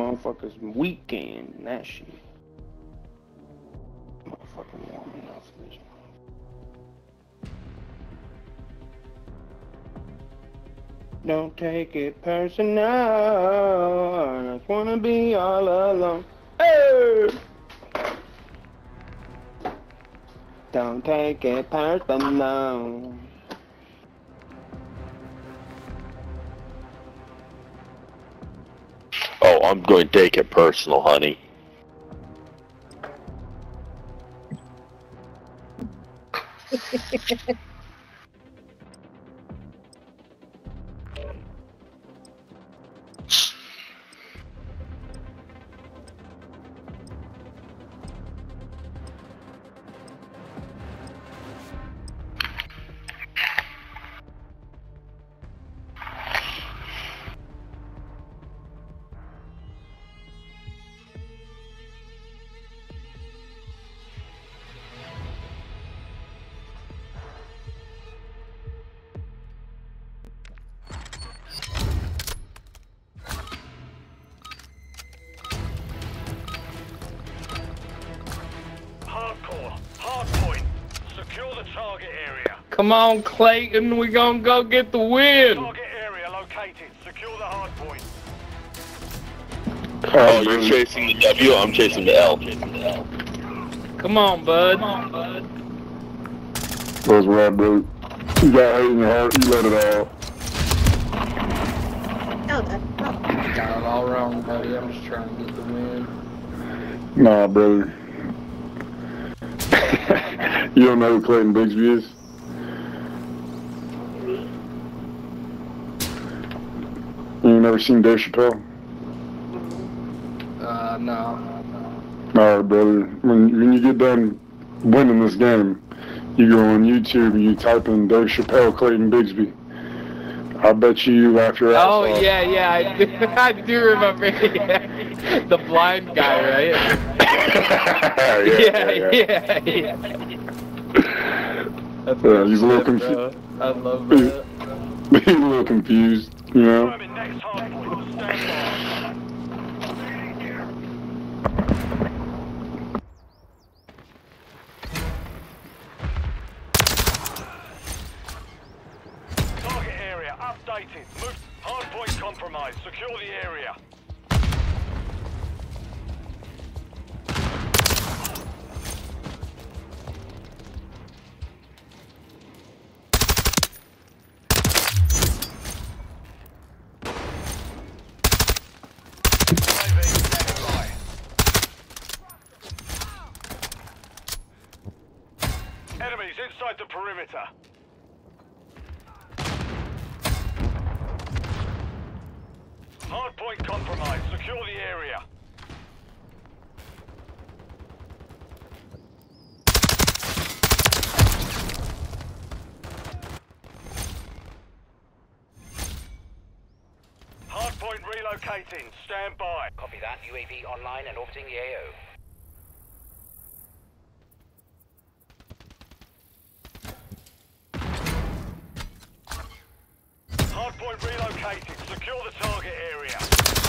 motherfuckers weekend and that shit. Motherfucking warming up for this. Don't take it personal. I just wanna be all alone. Hey! Don't take it personal. Oh, I'm going to take it personal, honey. Hardpoint. Secure the target area. Come on, Clayton, we gonna go get the win. Target area located. Secure the hardpoint. Oh, you're chasing the W, I'm chasing the L. Come on, bud. That's right, bro. You got hate in your heart, you let it out. Got it all wrong, buddy. I'm just trying to get the win. Nah, brother. You don't know who Clayton Bigsby is? You ain't never seen Dave Chappelle? No. Alright, brother. When you get done winning this game, you go on YouTube and you type in Dave Chappelle, Clayton Bigsby. I bet you laugh your ass off. Oh, yeah, I do remember. The blind guy, right? yeah. That's he's a little confused. I love that. He's a little confused, you know? Next hardpoint. Stand by. Target area updated. Move. Hardpoint compromised. Secure the area. Enemies inside the perimeter. Hardpoint compromised. Secure the area. Hardpoint relocating. Stand by. Copy that. UAV online and orbiting the AO. Hardpoint relocated. Secure the target area.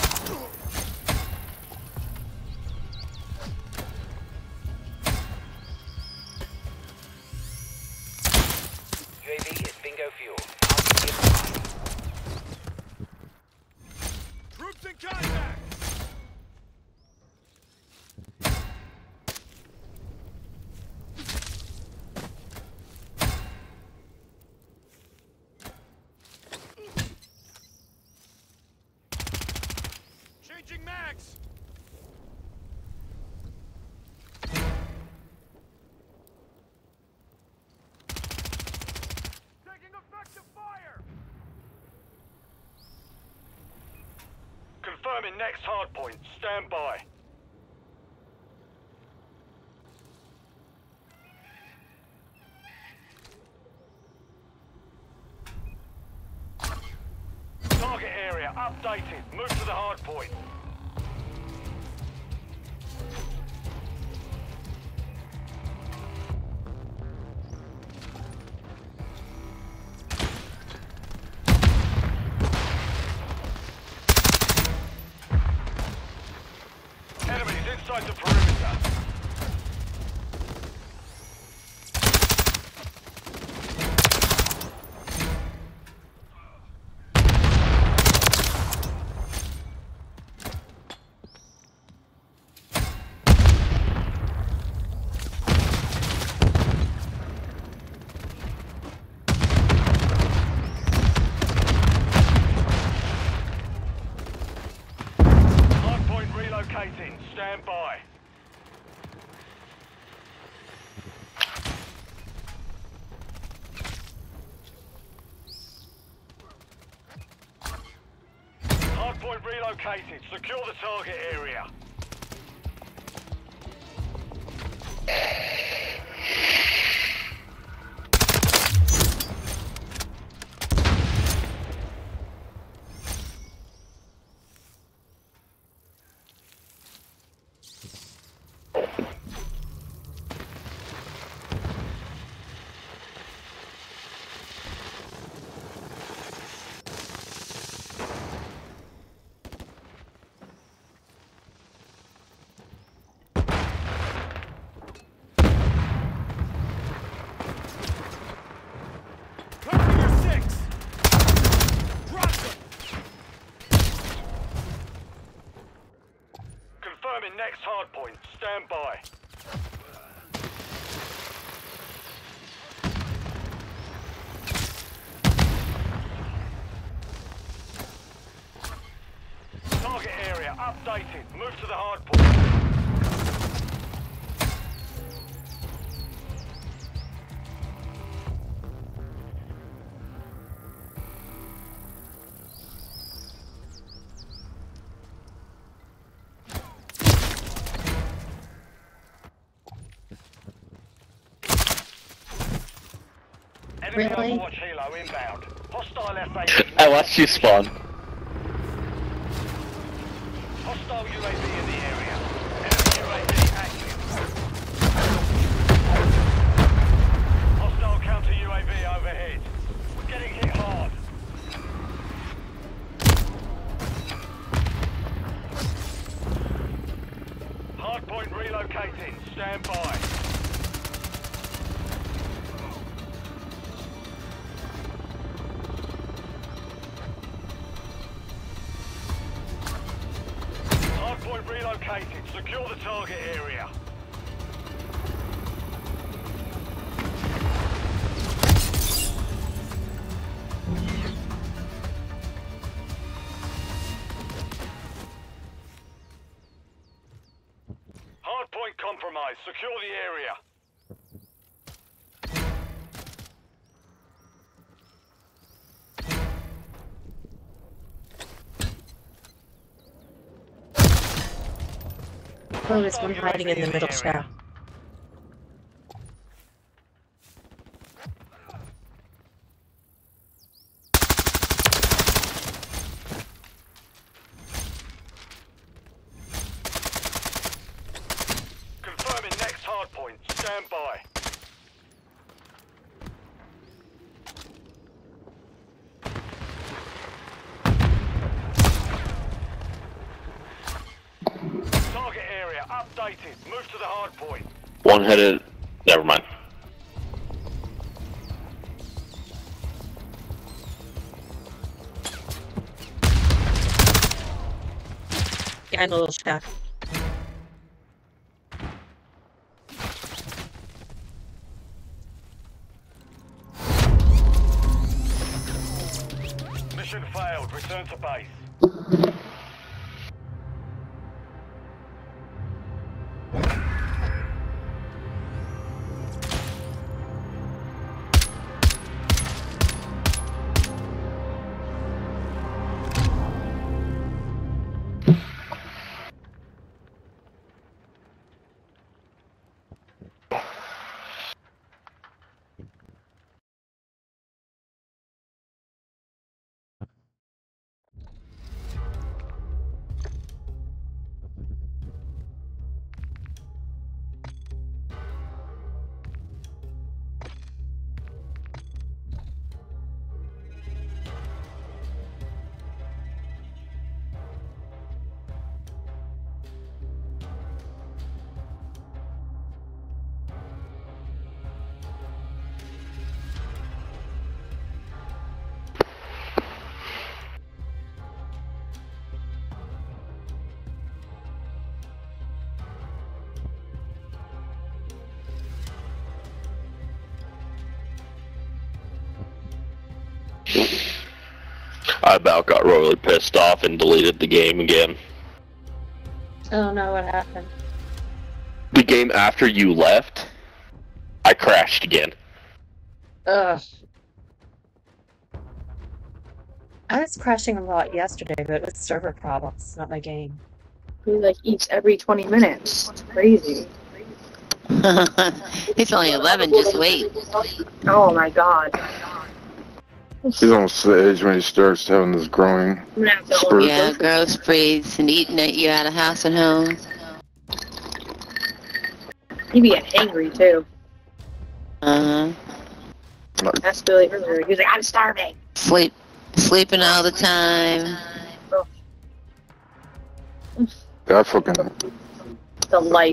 UAV is bingo fuel. Troops in contact. Changing mags. Taking effective fire. Confirming next hardpoint. Stand by. Target area updated. Move to the hardpoint. inside the perimeter. Hardpoint relocating. Stand by. Hardpoint relocated. Secure the target area. Confirming next hardpoint. Stand by. Target area updated. Move to the hardpoint. Enemy Really? Overwatch helo inbound. Hostile FA. I watched you spawn. Hostile UAV in the area. Enemy UAV active. Hostile counter UAV overhead. We're getting hit hard. Hardpoint relocating. Stand by. Hardpoint relocated. Secure the target area. Hardpoint compromised. Secure the area. Oh, there's one hiding in the middle shaft. Confirming next hardpoint. Stand by. Target area updated. Move to the hardpoint. One headed. Never mind. Behind the little shaft. Mission failed. Return to base. I about got royally pissed off and deleted the game again. Oh no, what happened? The game after you left, I crashed again. Ugh. I was crashing a lot yesterday, but it was server problems, not my game. He like eats every 20 minutes. It's crazy. It's only 11, just wait. Oh my god. He's almost to the age when he starts having this growing I'm gonna have to spurt. Yeah, growth sprees and eating at you out of house and home. He be getting angry too. Uh-huh. That's Billy earlier. He was like, I'm starving. Sleeping all the time. That fucking... The life.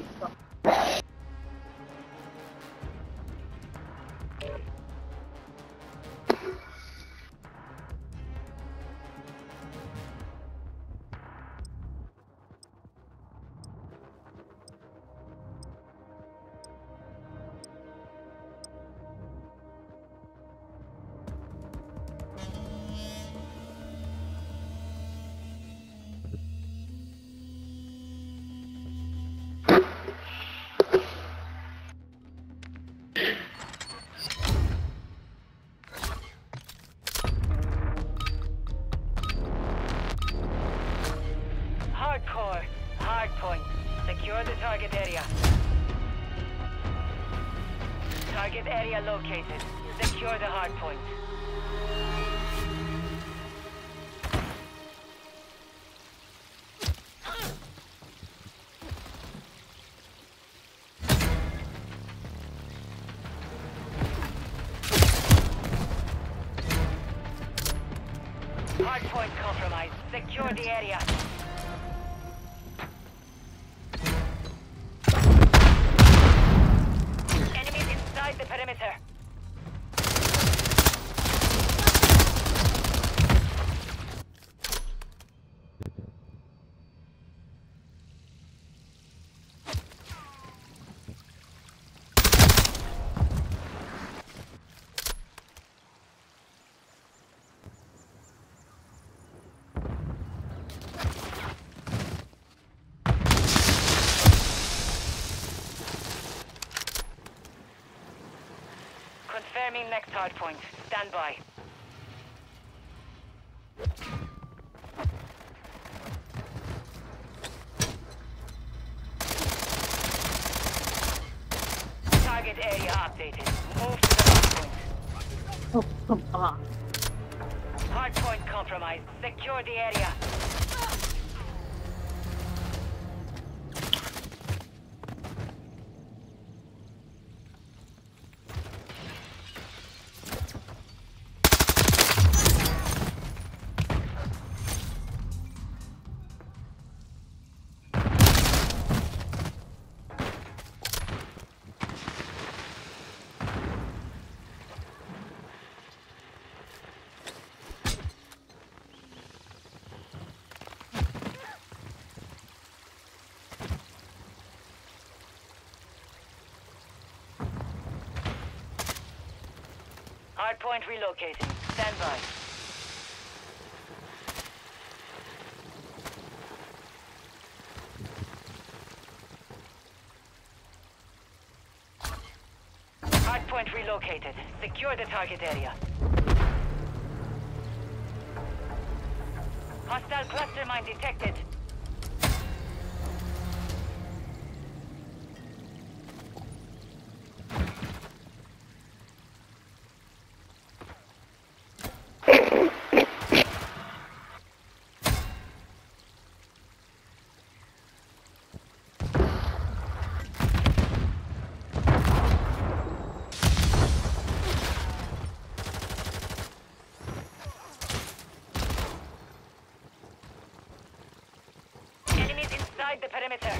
Hardpoint. Secure the target area. Target area located. Secure the hardpoint. Hardpoint compromised. Secure the area. Enemies inside the perimeter. Confirming next hardpoint. Stand by. Target area updated. Move to the hardpoint. Oh, come on. Hardpoint compromised. Secure the area. Hardpoint relocating. Stand by. Hardpoint relocated. Secure the target area. Hostile cluster mine detected. Enemies inside the perimeter.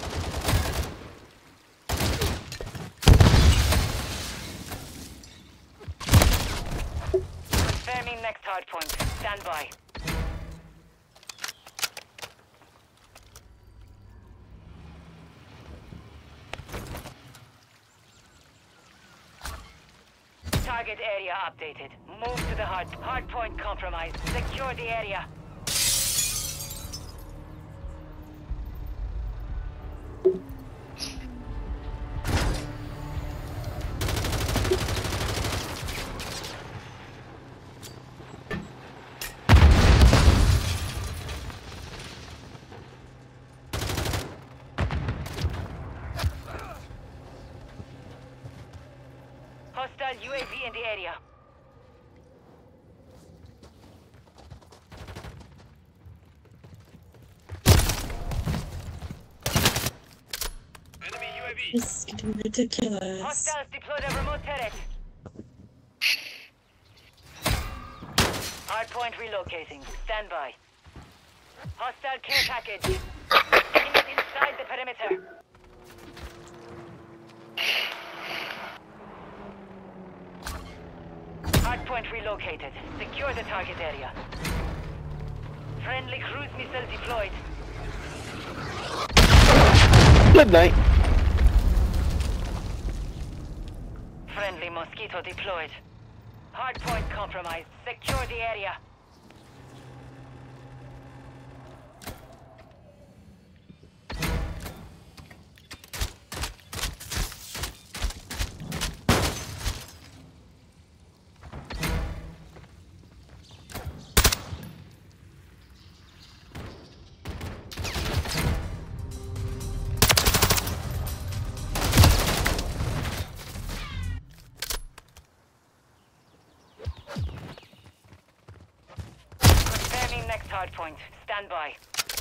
Confirming next hardpoint. Stand by. Target area updated. Move to the hardpoint compromised. Secure the area. Hostile UAV in the area. Enemy UAV. This is getting ridiculous. Hostiles deployed a remote turret. Hardpoint relocating. Stand by. Hostile care package. Enemies inside the perimeter. Hardpoint relocated. Secure the target area. Friendly cruise missile deployed. Good night. Friendly mosquito deployed. Hardpoint compromised. Secure the area. Confirming next hardpoint. Stand by.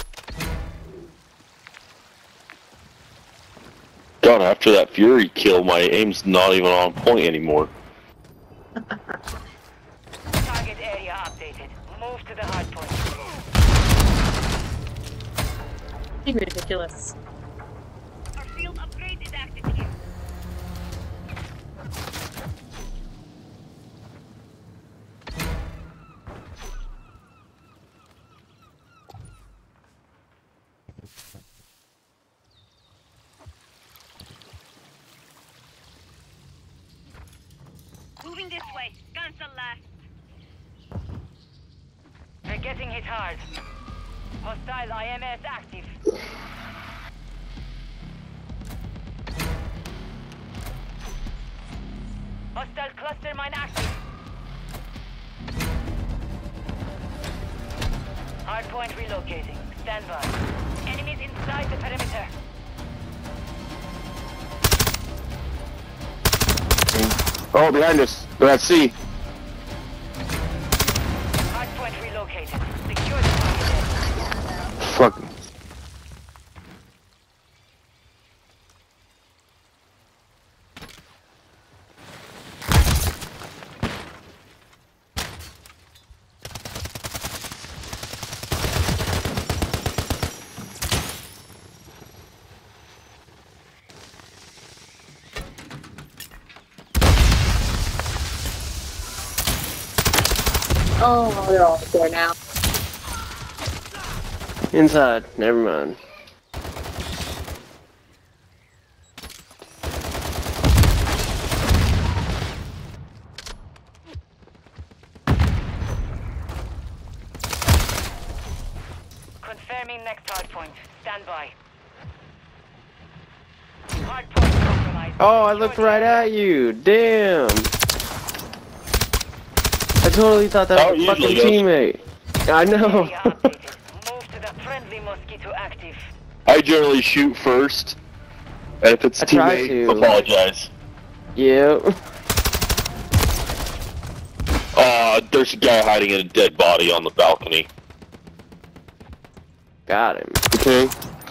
God, after that Fury kill, my aim's not even on point anymore. Target area updated. Move to the hardpoint. Getting ridiculous. Our field upgrade is active here. Moving this way. Guns are last. They're getting hit hard. Hostile IMS active. Hostile cluster mine active. Hardpoint relocating. Stand by. Enemies inside the perimeter. Oh, behind us. They're at sea. Hardpoint relocated. Secure the target. Fuck. Oh, they're all there now. Inside. Never mind. Confirming next hardpoint. Stand by. Hardpoint compromised. Oh, I looked right at you. Damn. I totally thought that was a fucking teammate. I know. Area updated. Move to the friendly mosquito active. I generally shoot first, and if it's I try teammate, to. apologize. Yep. There's a guy hiding in a dead body on the balcony. Got him. Okay.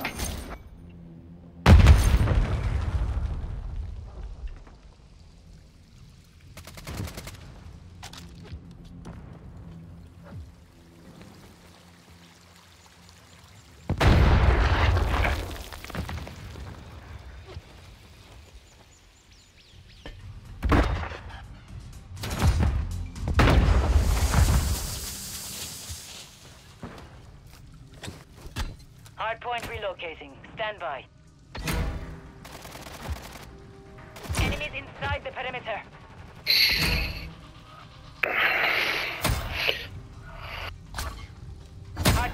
Hardpoint relocating. Stand by. Enemies inside the perimeter.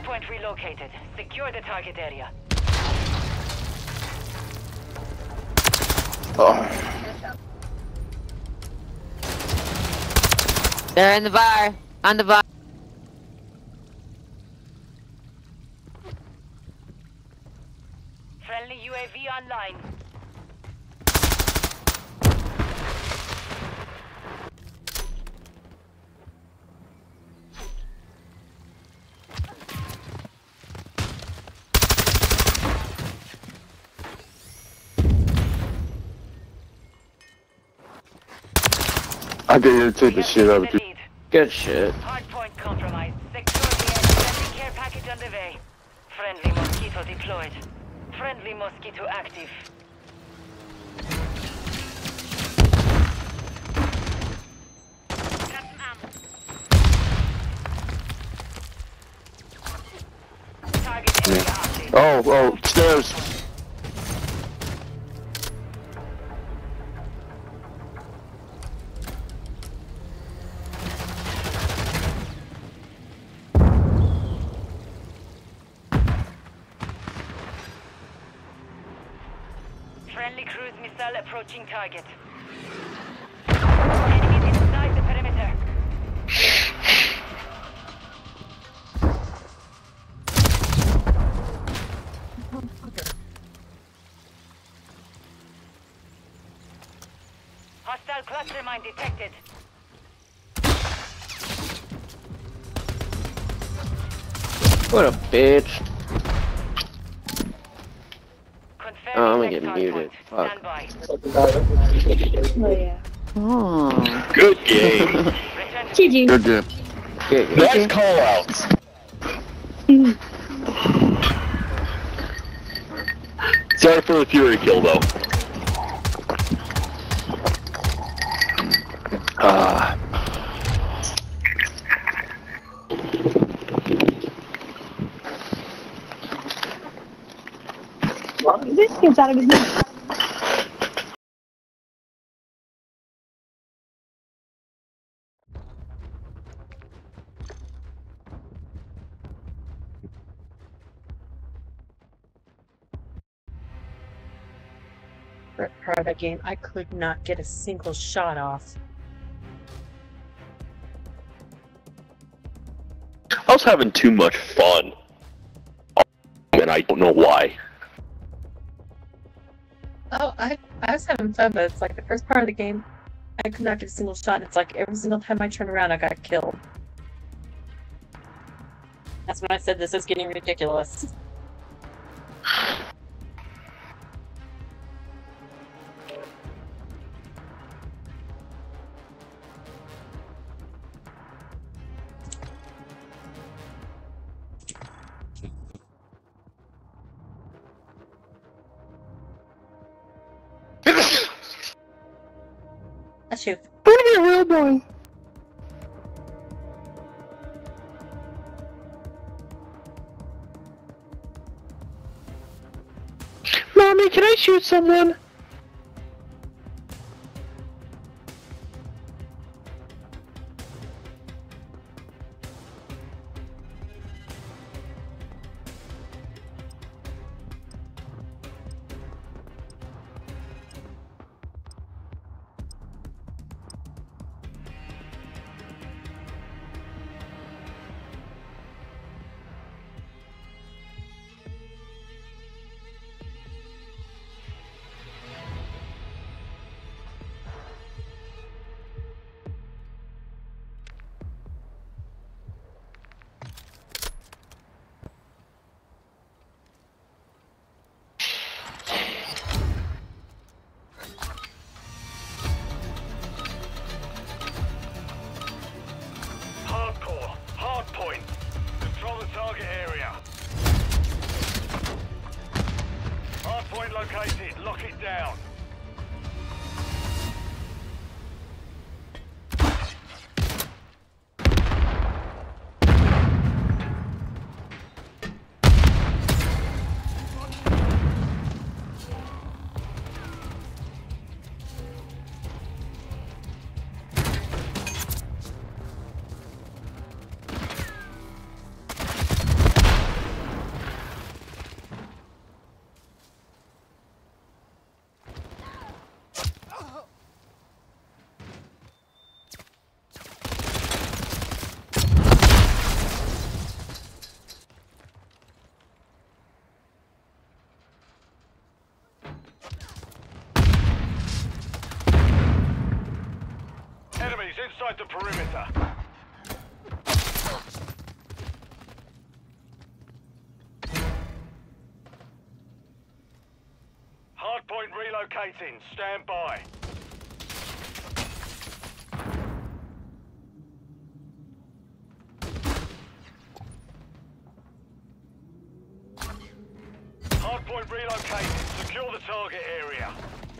Hardpoint relocated. Secure the target area. They're in the bar. On the bar. Friendly UAV online. I dare you to take the shit out of you. Lead. Good shit. Hardpoint compromised. Secure the edge. Friendly care package on the way. Friendly mosquito deployed. Friendly mosquito active. Got some ammo. Target area active. Oh, stairs. Friendly cruise missile approaching target. Enemies inside the perimeter. Hostile cluster mine detected. What a bitch. Confirming Oh, I'm gonna next get muted. hardpoint. Fuck. Stand by. Oh. Good game. Return to GG. Good game. Good game. Nice call outs. Sorry for the Fury kill though. This gets out of his mouth. Part of that game, I could not get a single shot off. I was having too much fun. And I don't know why. Oh, I was having fun, but it's like the first part of the game, I could not get a single shot, and it's like every single time I turn around, I got killed. That's when I said this is getting ridiculous. That's you. I'm gonna be a real boy. Mommy, can I shoot someone? Hardcore. Hardpoint. Control the target area. Hardpoint located. Lock it down. inside the perimeter. Hardpoint relocating. Stand by. Hardpoint relocated. Secure the target area.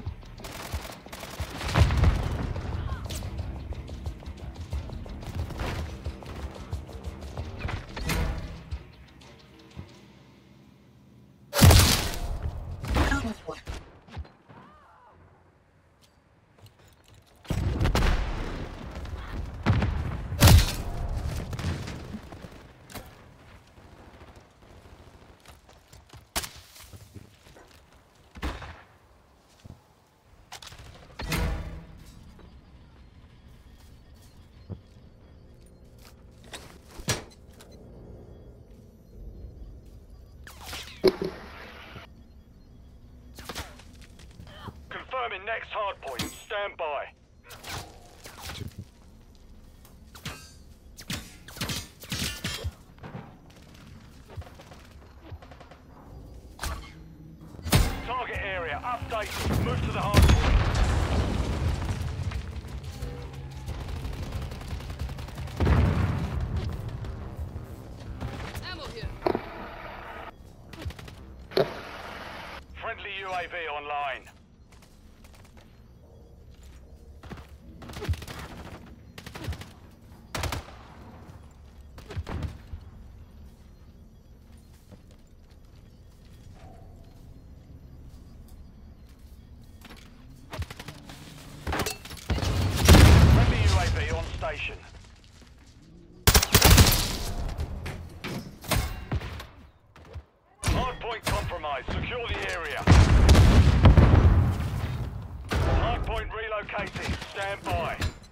Confirming next hardpoint. Stand by. Target area updated. Move to the hardpoint. Friendly UAV online. Friendly UAV on station. Hardpoint compromised. Secure the area. Hardpoint relocating. Stand by.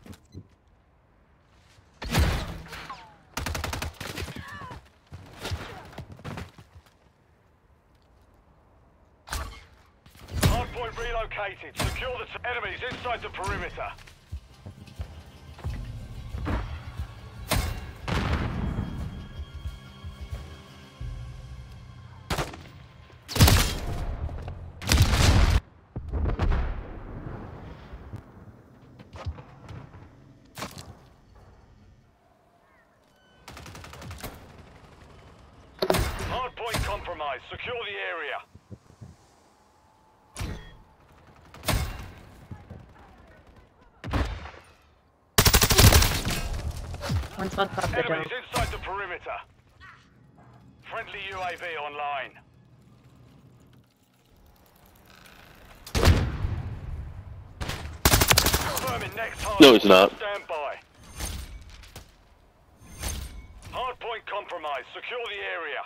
Hardpoint relocated. Secure the enemies inside the perimeter. Hardpoint compromised. Secure the area. One's on top of the dome. Enemies inside the perimeter. Friendly UAV online. Confirming next hardpoint. No, it's not. Stand by. Hardpoint compromised. Secure the area.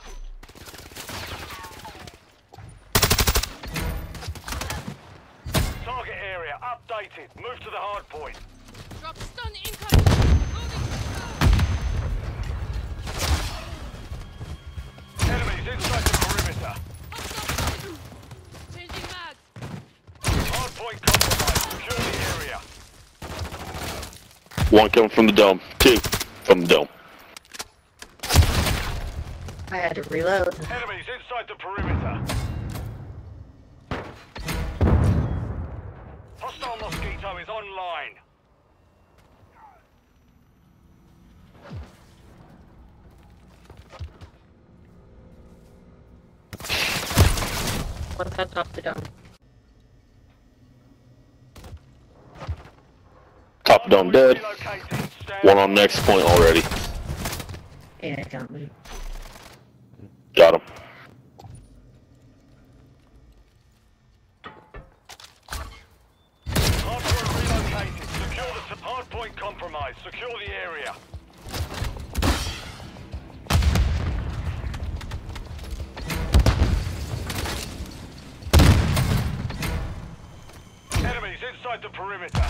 Target area updated. Move to the hardpoint. Drop stun incoming. Enemies inside the perimeter. Changing mag. Hardpoint compromised. Secure the area. One coming from the dome. Two from the dome. I had to reload. Enemies inside the perimeter. Hostile Mosquito is online. One's on top of the dome. Top dome dead. Relocating. Stand One on next point already. Yeah, I got me. Got him. Hardpoint relocated. Secure the hardpoint compromised. Secure the area. Enemies inside the perimeter.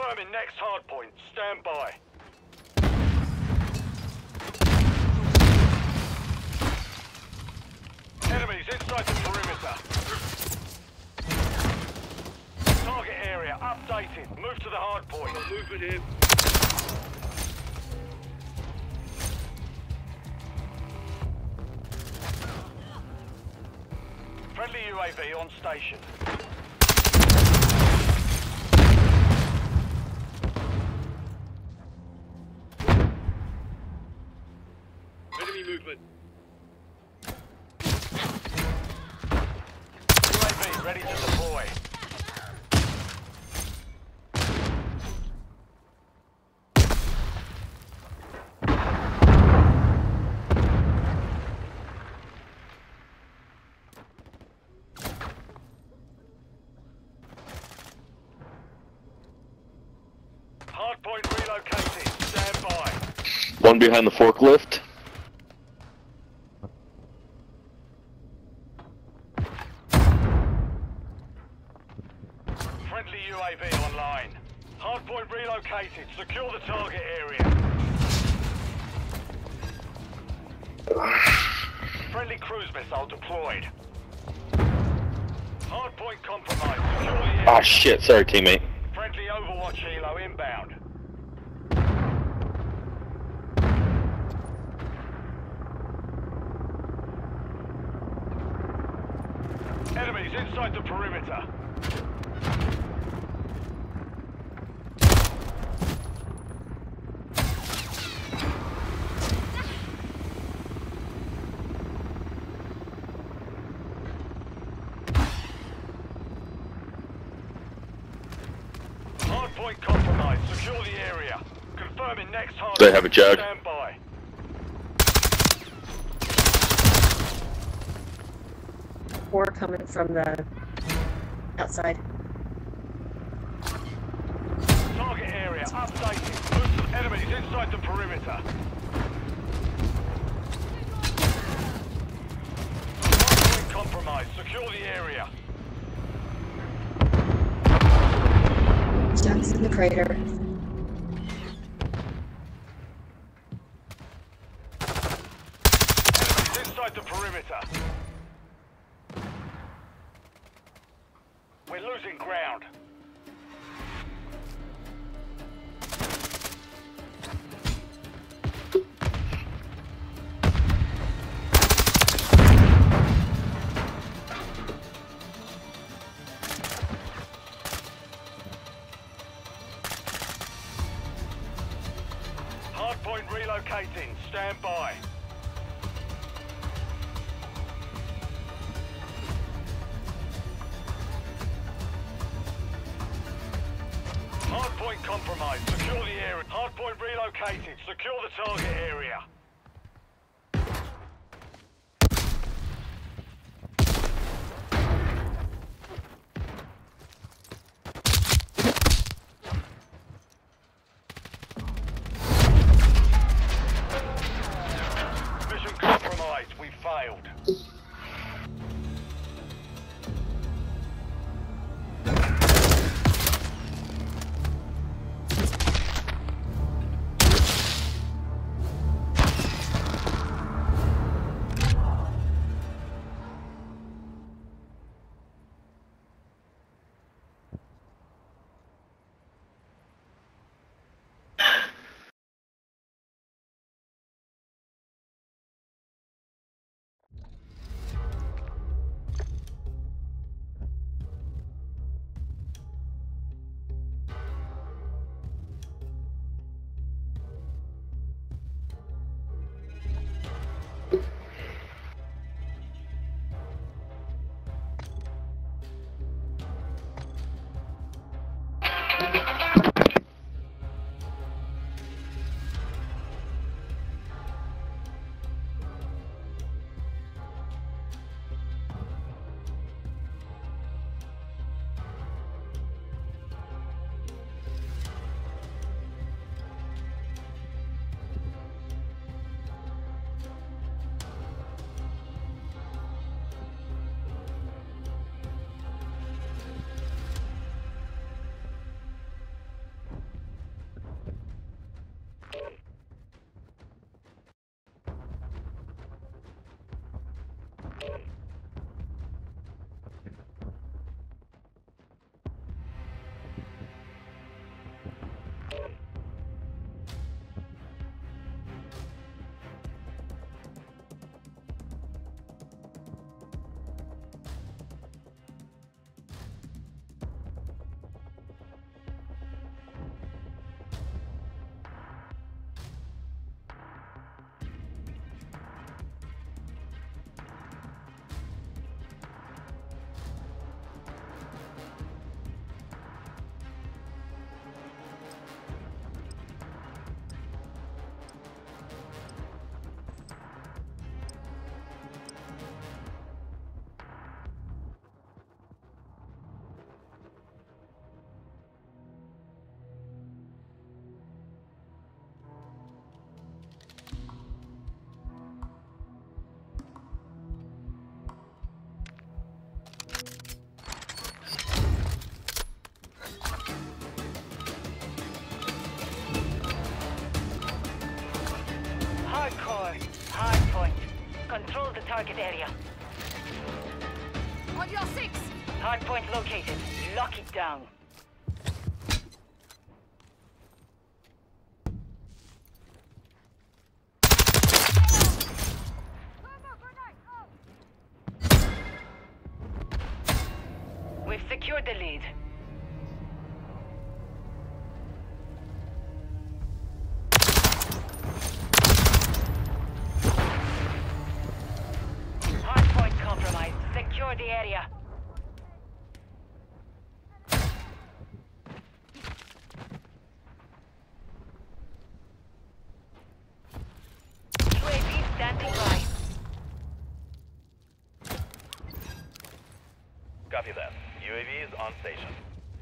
Confirming next hardpoint. Stand by. Enemies inside the perimeter. Target area updated. Move to the hardpoint. Movement in. Friendly UAV on station. Enemy movement. UAV ready to deploy. Hardpoint relocated. Stand by. One behind the forklift. Friendly UAV online. Hardpoint relocated. Secure the target area. Friendly cruise missile deployed. Hardpoint compromised. Secure the area. Ah, shit. Sorry, teammate. Friendly Overwatch helo inbound. Enemies inside the perimeter. Hardpoint compromised. Secure the area. Confirming next hardpoint. They have a jug. Stand by. Or coming from the outside. Target area updated. Move to enemies inside the perimeter. Hardpoint compromised. Secure the area. Jack's in the crater. Enemies inside the perimeter. We're losing ground. Hardpoint relocating. Stand by. Hardpoint compromised. Secure the area. Hardpoint relocated. Secure the target area. Mission compromised. We failed. target area. On your 6. Hardpoint located. Lock it down. We've secured the lead. Hardpoint compromised. Secure the area. UAV standing by. Copy that. UAV is on station.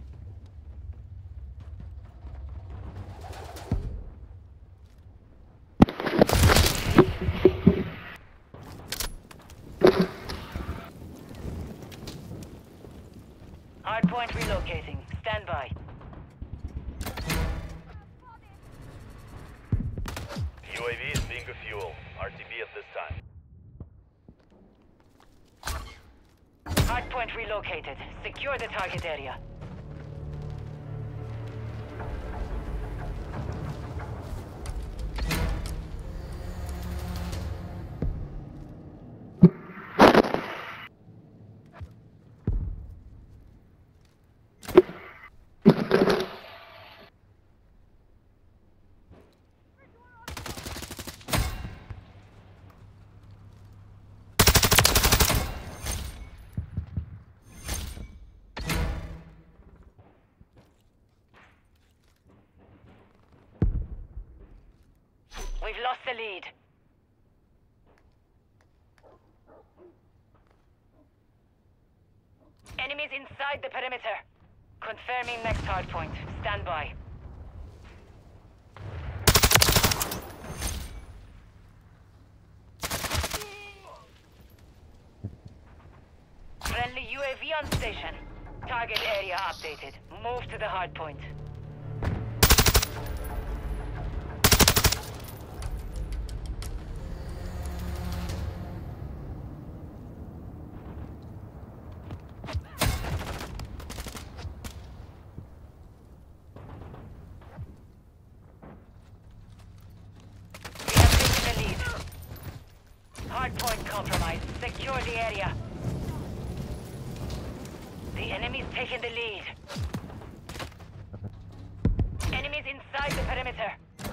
Hardpoint relocating. Stand by. UAV is being refueled. RTB at this time. Hardpoint relocated. Secure the target area. We've lost the lead. Enemies inside the perimeter. Confirming next hardpoint. Stand by. Friendly UAV on station. Target area updated. Move to the hardpoint. Hardpoint compromised. Secure the area. The enemy's taking the lead. Enemies inside the perimeter.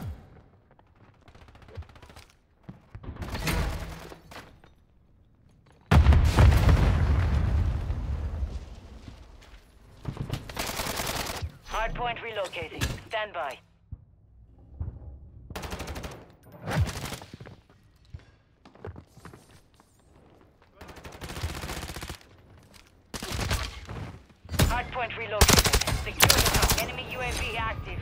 Hardpoint relocating. Stand by. Hardpoint relocated. Secure the top. Enemy UAV active.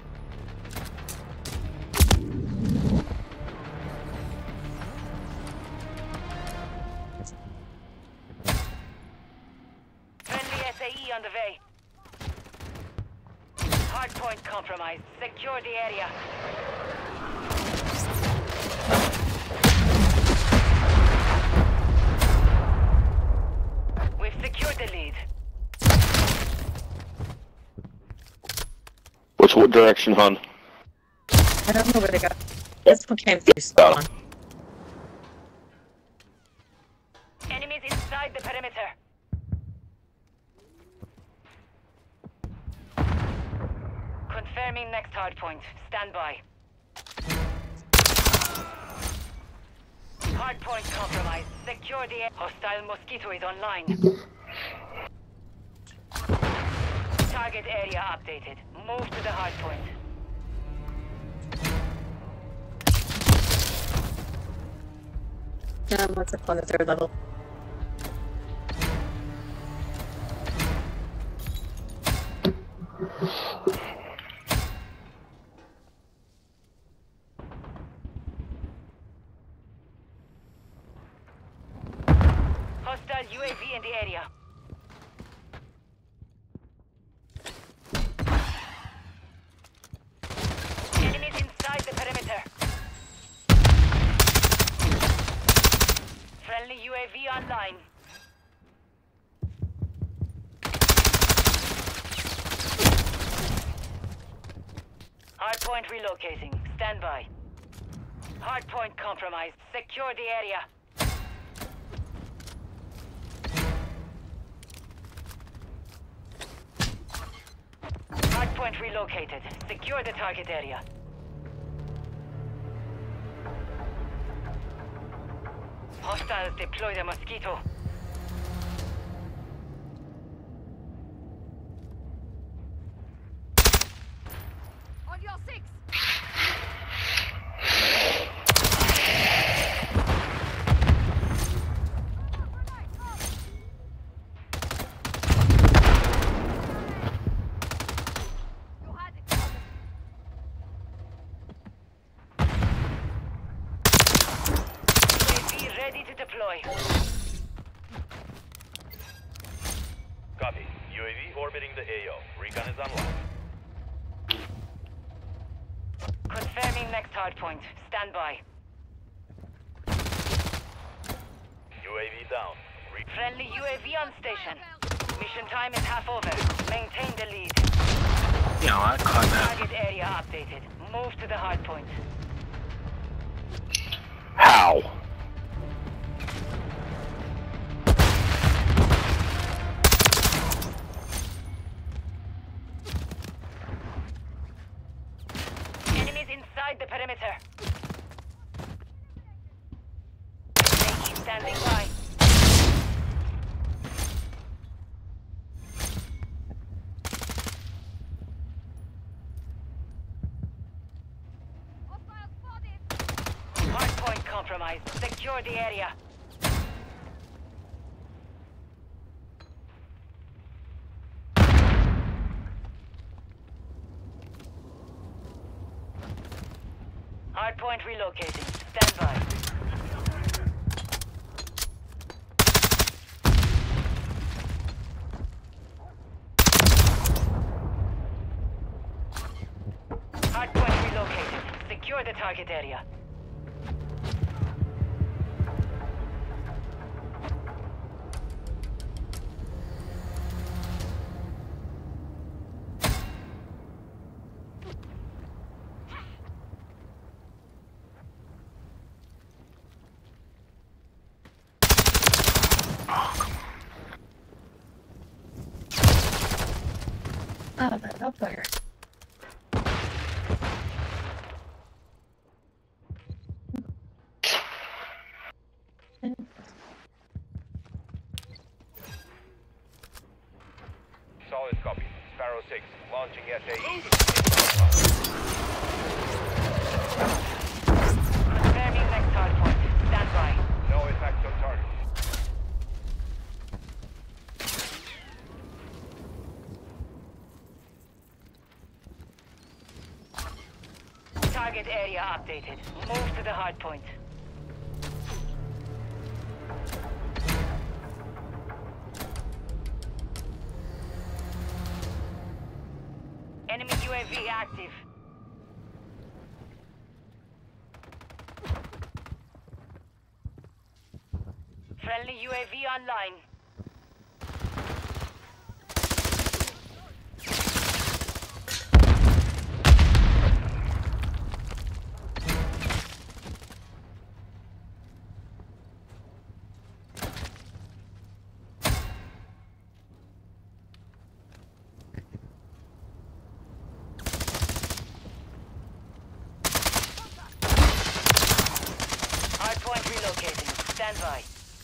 Friendly SAE on the way. Hardpoint compromised. Secure the area. We've secured the lead. What direction, hon? I don't know where they go. This one came through spawn. Enemies inside the perimeter. Confirming next hardpoint. Stand by. Hardpoint compromised. Secure the hostile mosquito is online. Target area updated. Move to the hardpoint. What's up on the 3rd level? Hostile UAV in the area. Enemies inside the perimeter. Friendly online. Hardpoint relocating. Stand by. Hardpoint compromised. Secure the area. Hardpoint relocated. Secure the target area. Hostiles deploy the Mosquito. On your six. You had it covered. UAV ready to deploy. Copy. UAV orbiting the AO. Recon is online. Confirming next hardpoint. Stand by. UAV down. Friendly UAV on station. Mission time is half over. Maintain the lead. Yeah, I caught that. Target area updated. Move to the hardpoint. How? Enemies inside the perimeter. Keep standing by. Hostile spotted. Hardpoint compromised. Secure the area. Hardpoint relocating. Stand by. Hardpoint relocated. Secure the target area. Oh, that upper. Solid copy. Sparrow 6. Launching SAE. Confirming next hardpoint. Stand by. No effect on target. Target area updated. Move to the hardpoint. Enemy UAV active. Friendly UAV online. Hardpoint relocating. Stand by.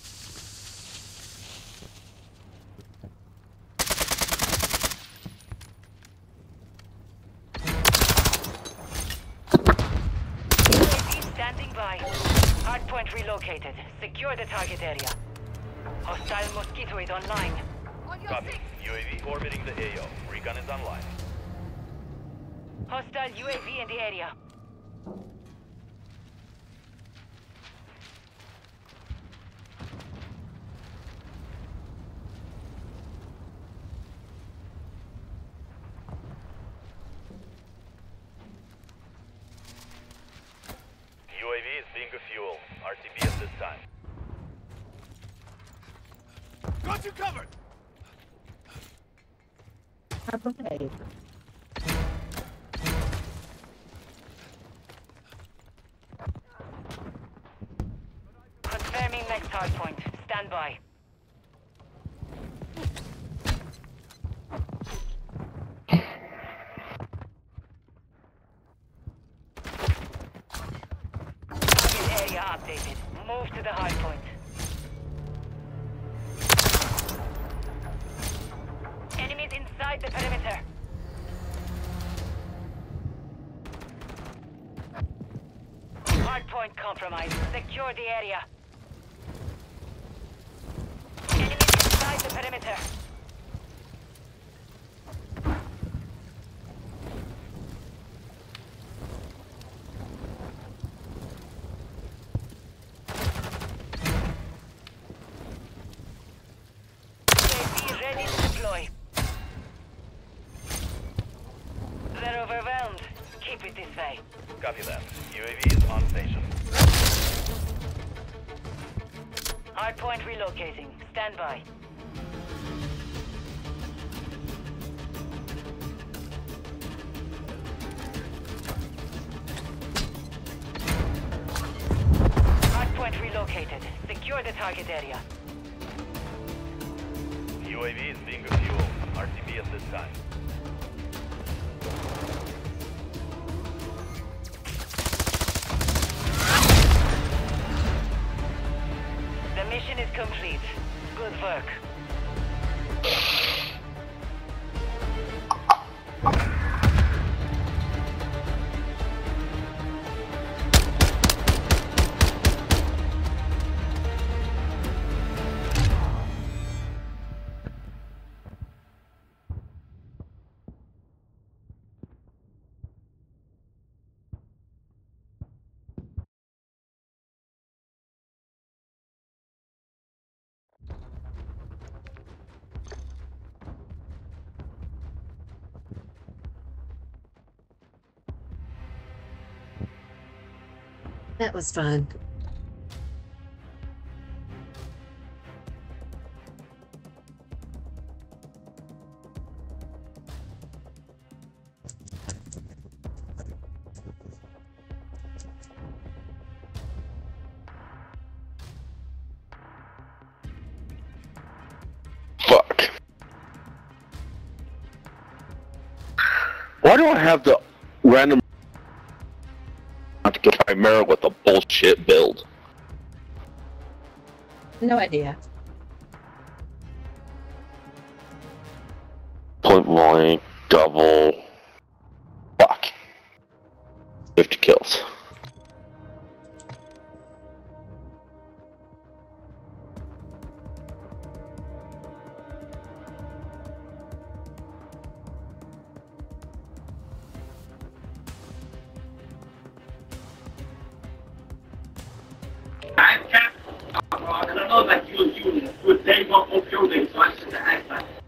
UAV standing by. Hardpoint relocated. Secure the target area. Hostile Mosquito is online. On your Copy. six. UAV orbiting the AO. Recon is online. Hostile UAV in the area. UAV is being a fuel. RTB at this time. Got you covered. Okay. Confirming next hardpoint. Stand by. Target area updated. Move to the hardpoint. Enemies inside the perimeter. Hardpoint compromised. Secure the area. Enemies inside the perimeter. UAV ready to deploy. They're overwhelmed. Keep it this way. Copy that. UAV is on station. Hardpoint relocating. Stand by. Hardpoint relocated. Secure the target area. UAV is being refueled. RTB at this time. The mission is complete. Good work. That was fun. Fuck. Why do I have the random to go Chimera with a bullshit build? No idea. Point blank, double. Fuck. 50 kills. I know that you would day one more building, so I said that.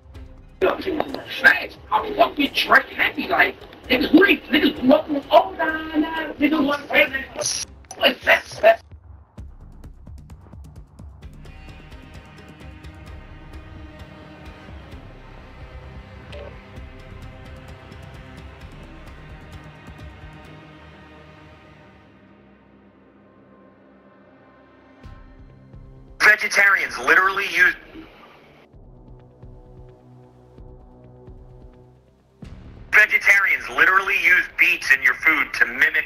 How the fuck we trick happy like niggas weak, niggas looking niggas want to pay this. What's that? Vegetarians literally use beets in your food to mimic.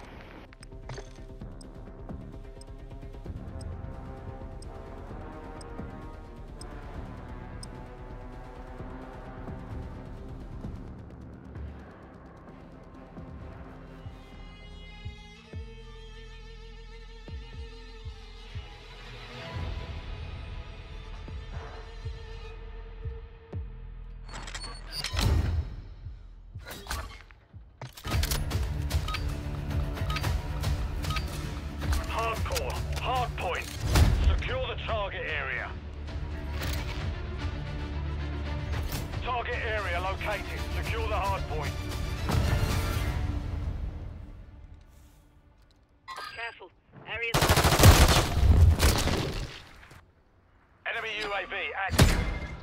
Hardpoint. Secure the target area. Target area located. Secure the hardpoint. Careful. Enemy UAV active.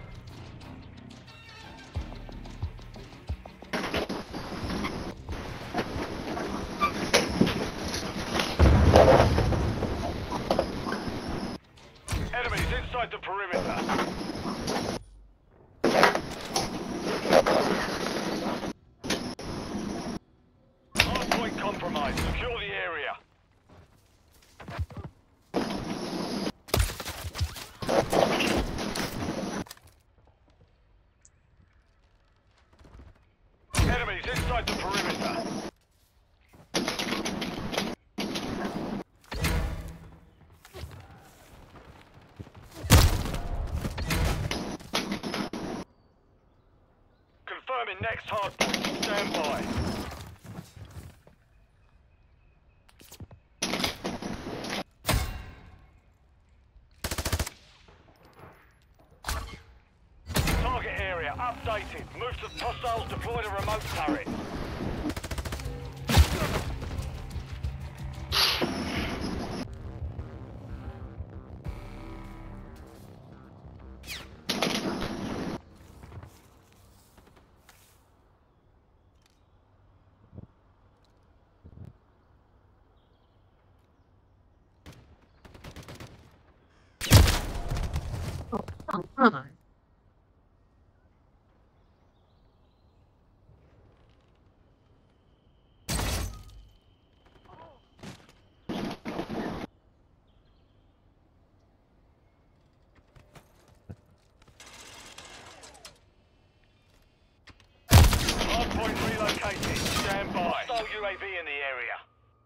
Enemies inside the perimeter. Hardpoint compromised. Secure the area. Enemies inside the perimeter. Confirming next hardpoint. Stand by. Target area updated. Move to hostiles deployed a remote turret. Oh, come on. Hardpoint relocated. Stand by. Hostile UAV in the area.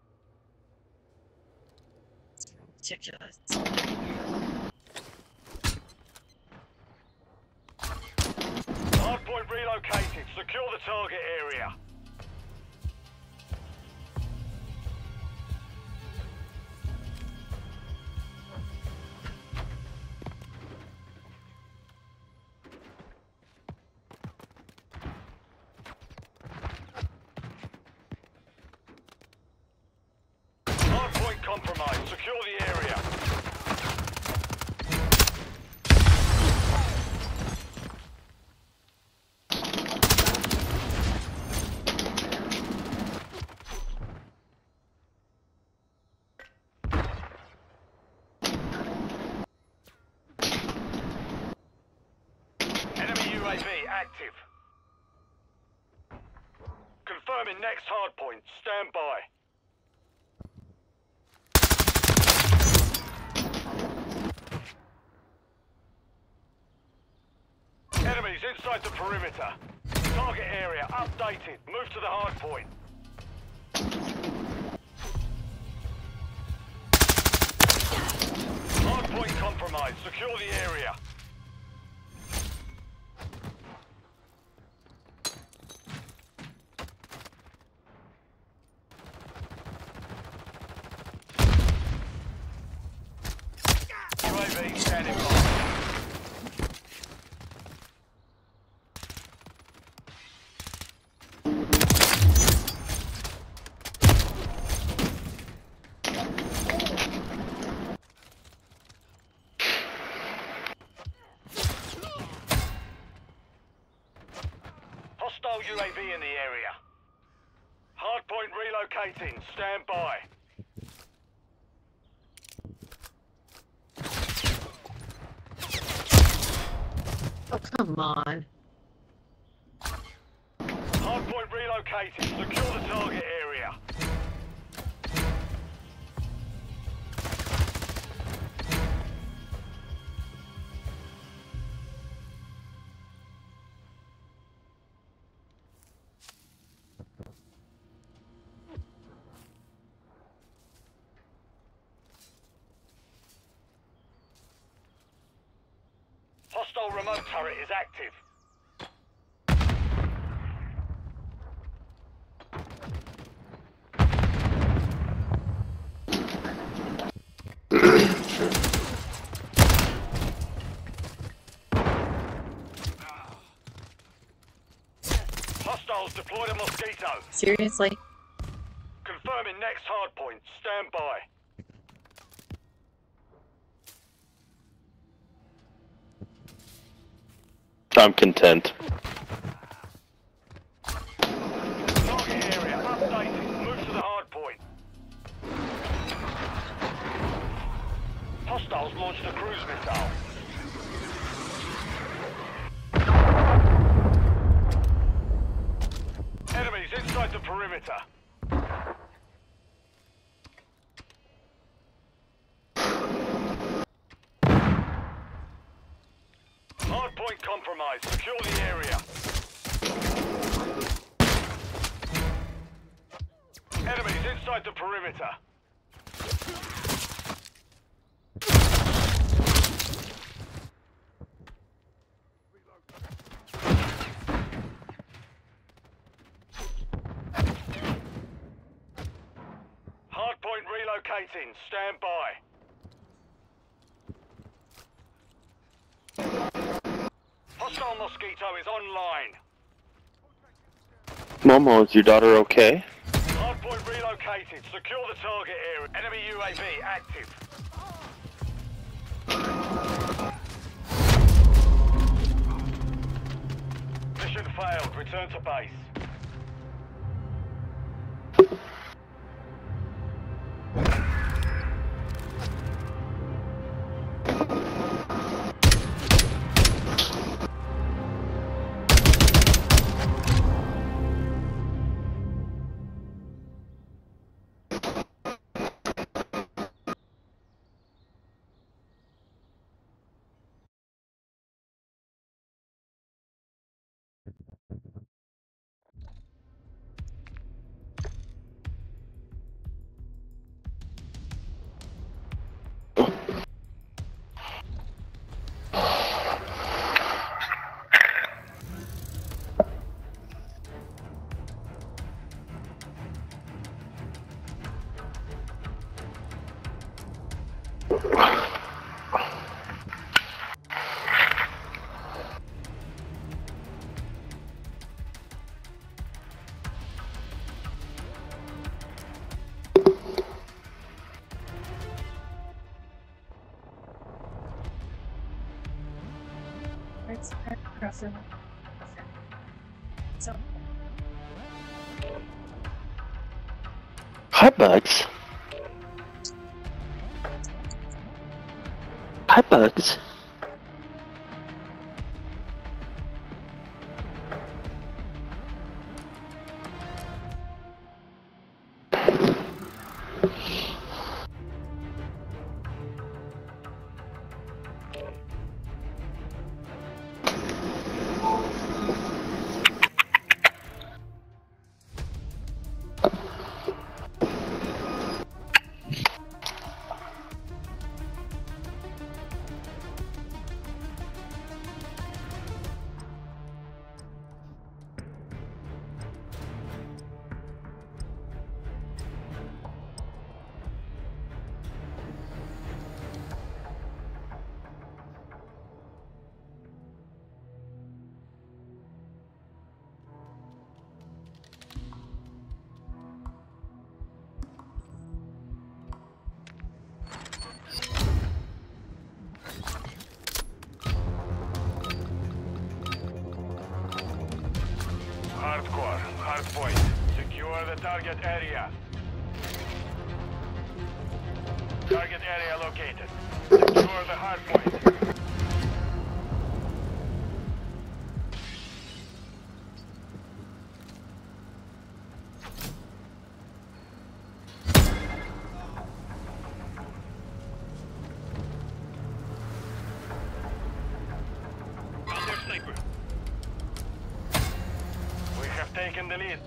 Ridiculous. Hardpoint relocated. Secure the target area. Hardpoint compromised. Secure the area. Enemy UAV active. Confirming next hardpoint. Stand by. Enemies inside the perimeter. Target area updated. Move to the hardpoint. Hardpoint compromised. Secure the area. UAV standing by. Hostile UAV in the area. Hardpoint relocating. Stand by. Oh, come on. Hardpoint relocated. Secure the target area. Hostile remote turret is active. Hostiles deployed a Mosquito. Seriously? Confirming next hardpoint. Stand by. I'm content. Target area updated. Move to the hard point. Hostiles launched a cruise missile. Enemies inside the perimeter. Hardpoint compromised. Secure the area. Enemies inside the perimeter. Hardpoint relocating. Stand by. Hostile Mosquito is online. Momo, is your daughter okay? Hardpoint relocated. Secure the target area. Enemy UAV active. Mission failed. Return to base. So, Hi, Bugs. Hi, Bugs. Hardpoint. Secure the target area. Target area located. Secure the hardpoint. Sniper. We have taken the lead.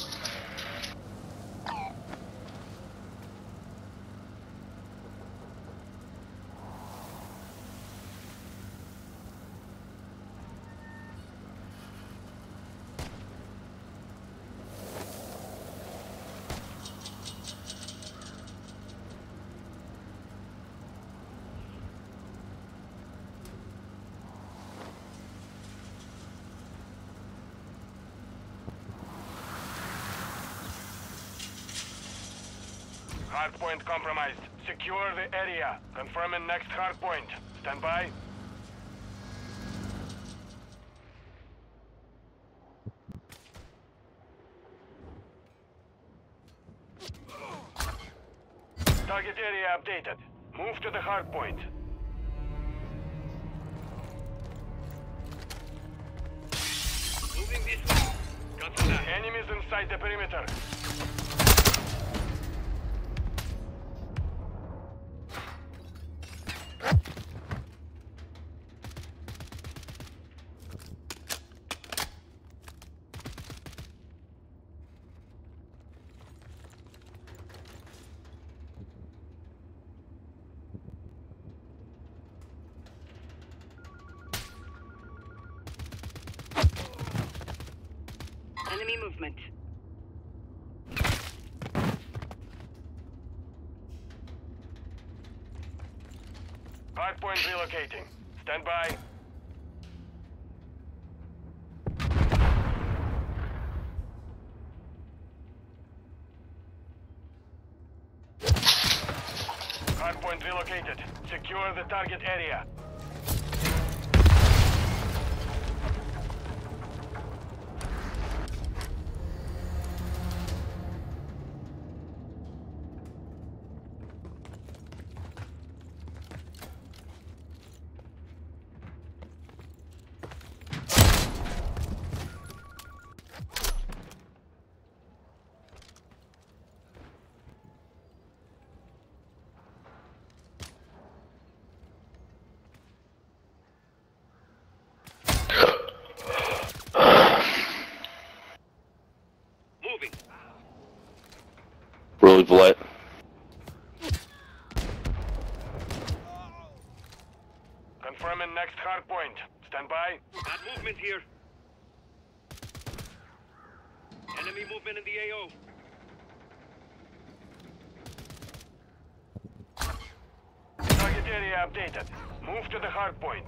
Hardpoint compromised. Secure the area. Confirming next hardpoint. Stand by. Target area updated. Move to the hard point. Moving this way. Cancel that. Enemies inside the perimeter. Enemy movement. Hardpoint relocating. Stand by. Hardpoint relocated. Secure the target area. Moving. Really, Vlad? Confirming next hardpoint. Stand by. Got movement here. Enemy movement in the AO. Target area updated. Move to the hardpoint.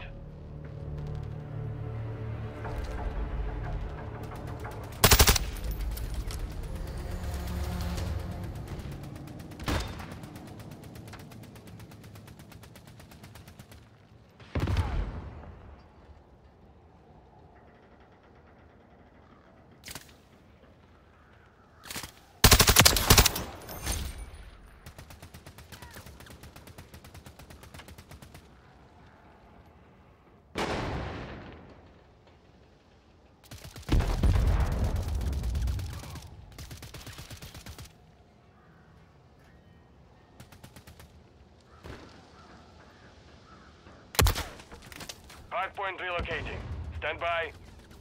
Hardpoint relocating. Stand by.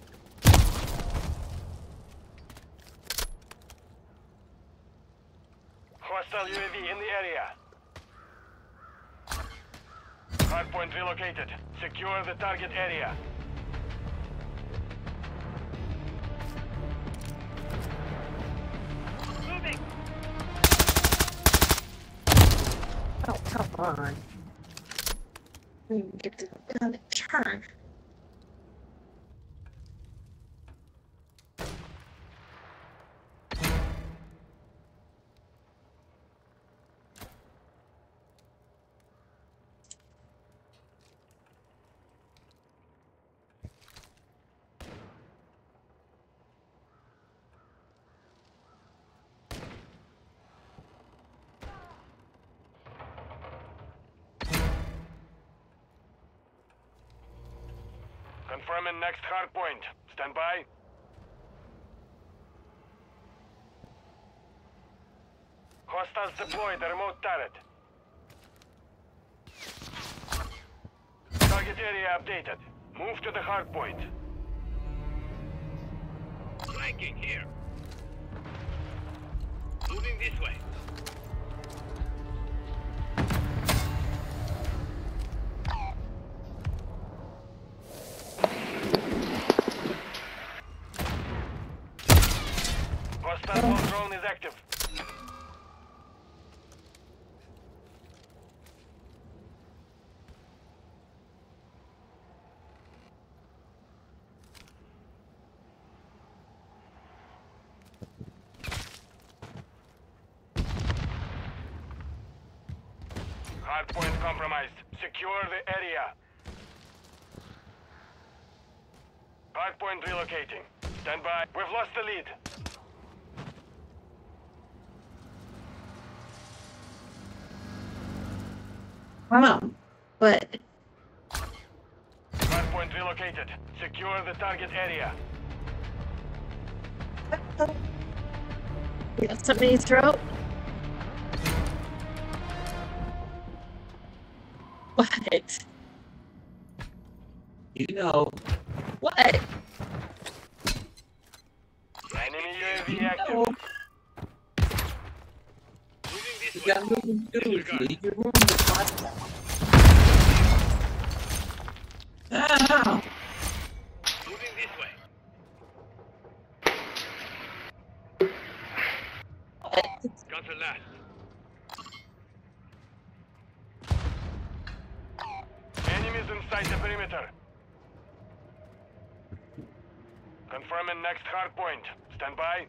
Hostile UAV in the area. Hardpoint relocated. Secure the target area. Moving. Oh, come on. We get to down the turn. Confirming next hardpoint. Stand by. Hostiles deploy the remote turret. Target area updated. Move to the hardpoint. Flanking here. Moving this way. Hostile wall drone is active. Hardpoint compromised. Secure the area. Hardpoint relocating. Stand by. We've lost the lead. Wow. But Hardpoint relocated. Secure the target area. you got something in his throat? What? You know. What? Enemy UAV active. No. Moving this You way. got nothing to do with Disregard. you. You're ruining the podcast. Ah! Moving this way. What? Counter last. Enemies inside the perimeter. Confirming next hard point. Stand by.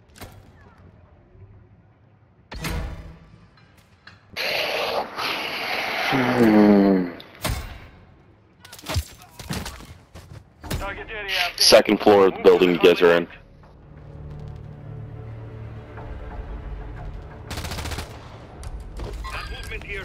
Target area updated. Second floor of the building you guys are in. Got movement here.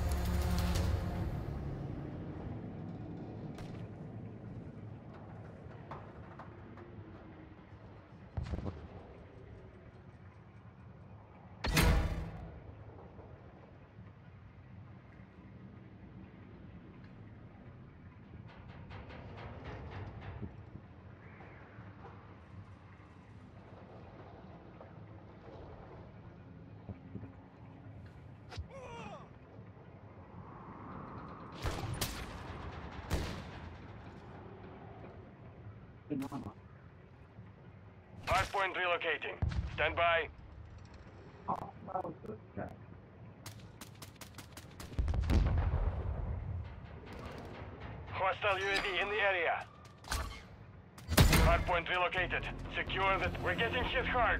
Hardpoint relocating. Stand by. Hostile UAV in the area. Hardpoint relocated. Secure that. We're getting hit hard.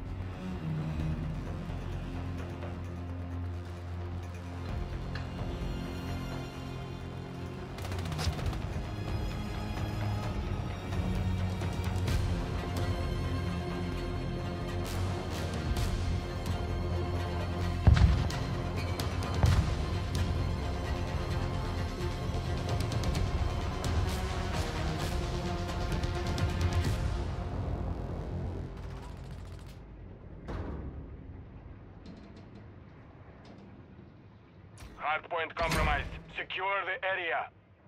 Hardpoint compromised. Secure the area.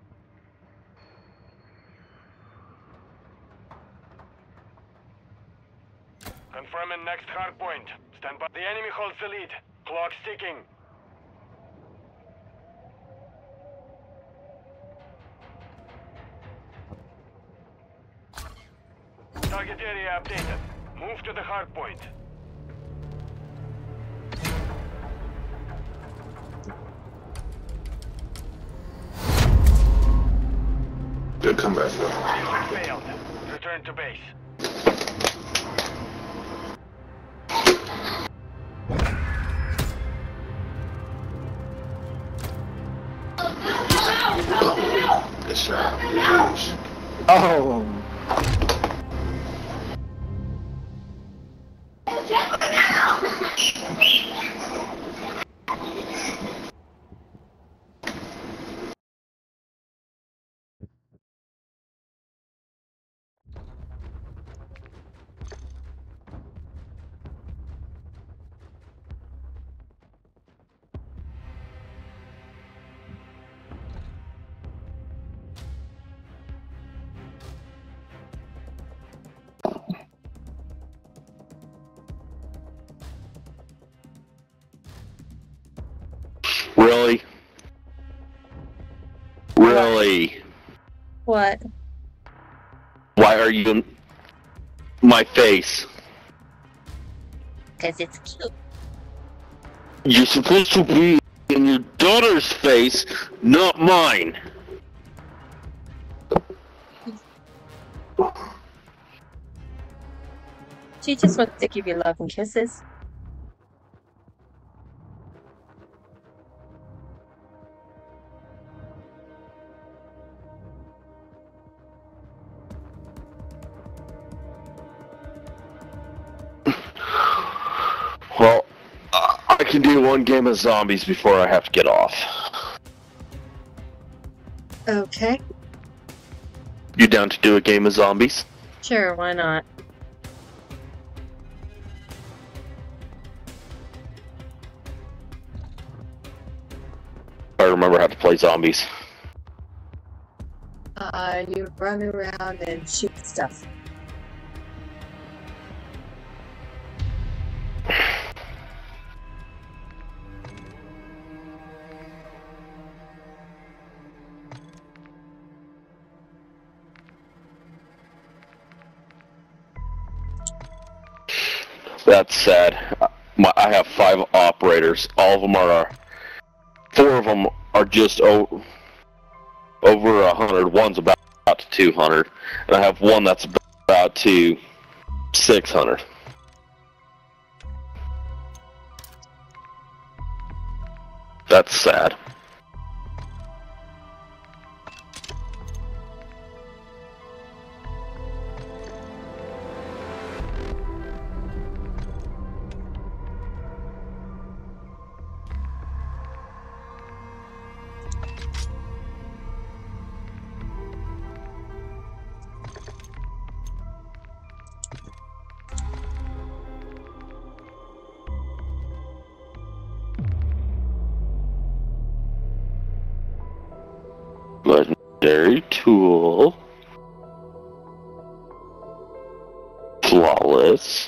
Confirming next hardpoint. Stand by. The enemy holds the lead. Clock ticking. Target area updated. Move to the hardpoint. Good comeback, though. Mission failed. Return to base. Good shot. Oh. Really? Really? What? Why are you in my face? Because it's cute. You're supposed to be in your daughter's face, not mine. She just wants to give you love and kisses. Well, I can do one game of zombies before I have to get off. Okay. You down to do a game of zombies? Sure, why not? I remember how to play zombies. You run around and shoot stuff. That's sad. I have 5 operators. All of them are... 4 of them are just over 100. One's about to 200. And I have one that's about to 600. That's sad. Legendary tool. Flawless.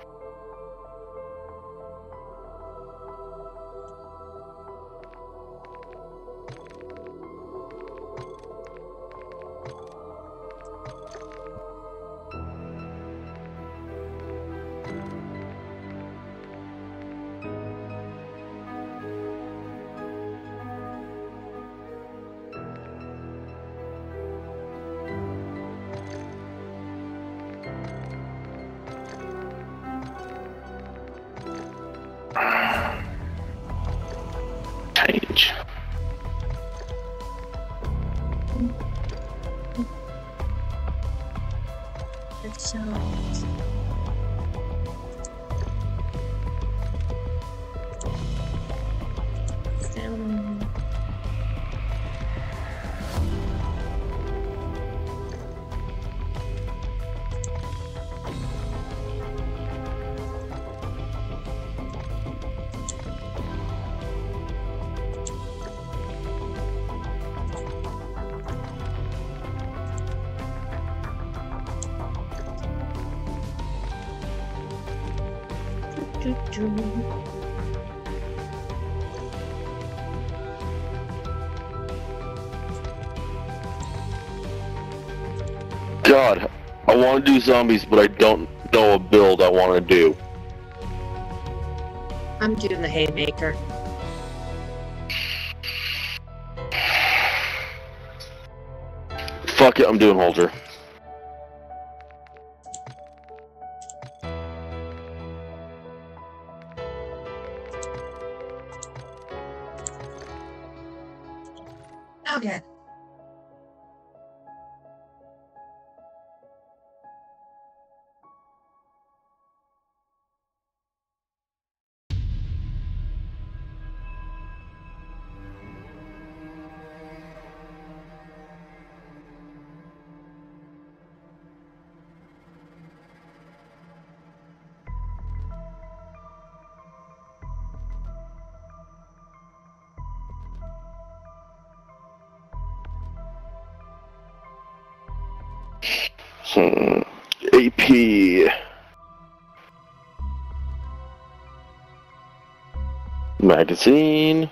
Change. God, I want to do zombies, but I don't know a build I want to do. I'm doing the haymaker. Fuck it, I'm doing Holter. Okay. AP. Magazine.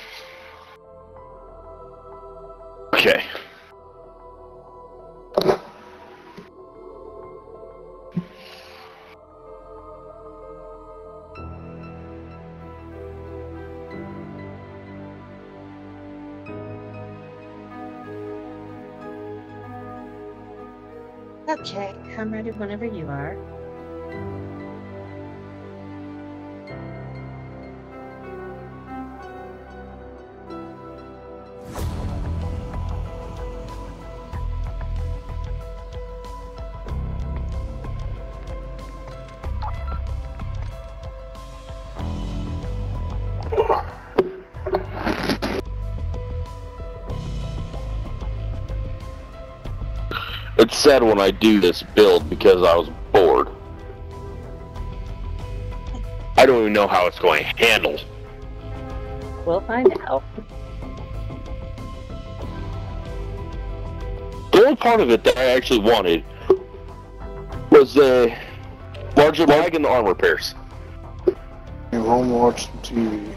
Okay. Okay, I'm ready whenever you are. It's sad when I do this build because I was bored. I don't even know how it's going to handle. We'll find out. The only part of it that I actually wanted was the larger mag and the armor pairs. You home watch some TV.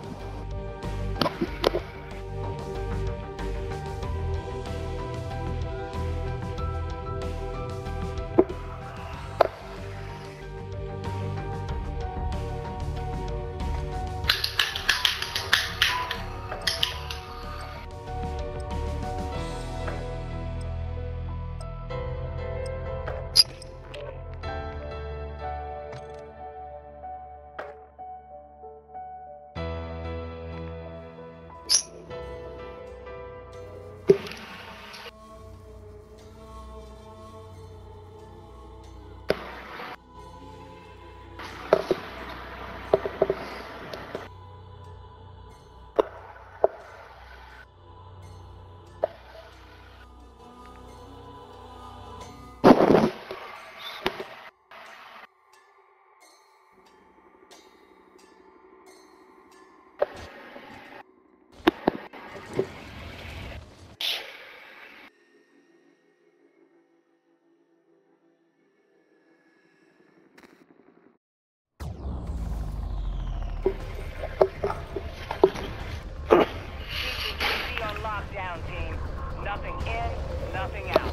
CCTV on lockdown, team. Nothing in, nothing out.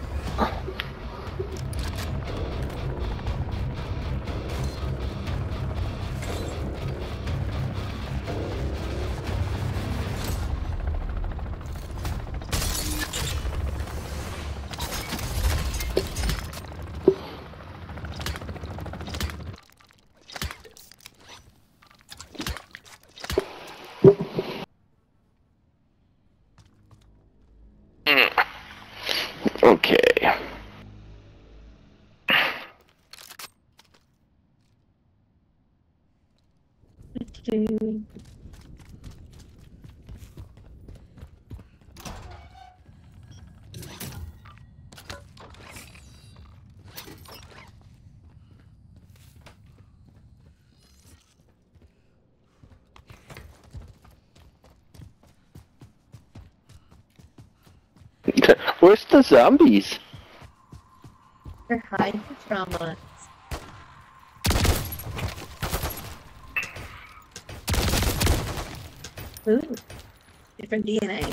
Okay. Okay. Where's the zombies? They're hiding from us. Ooh, different DNA.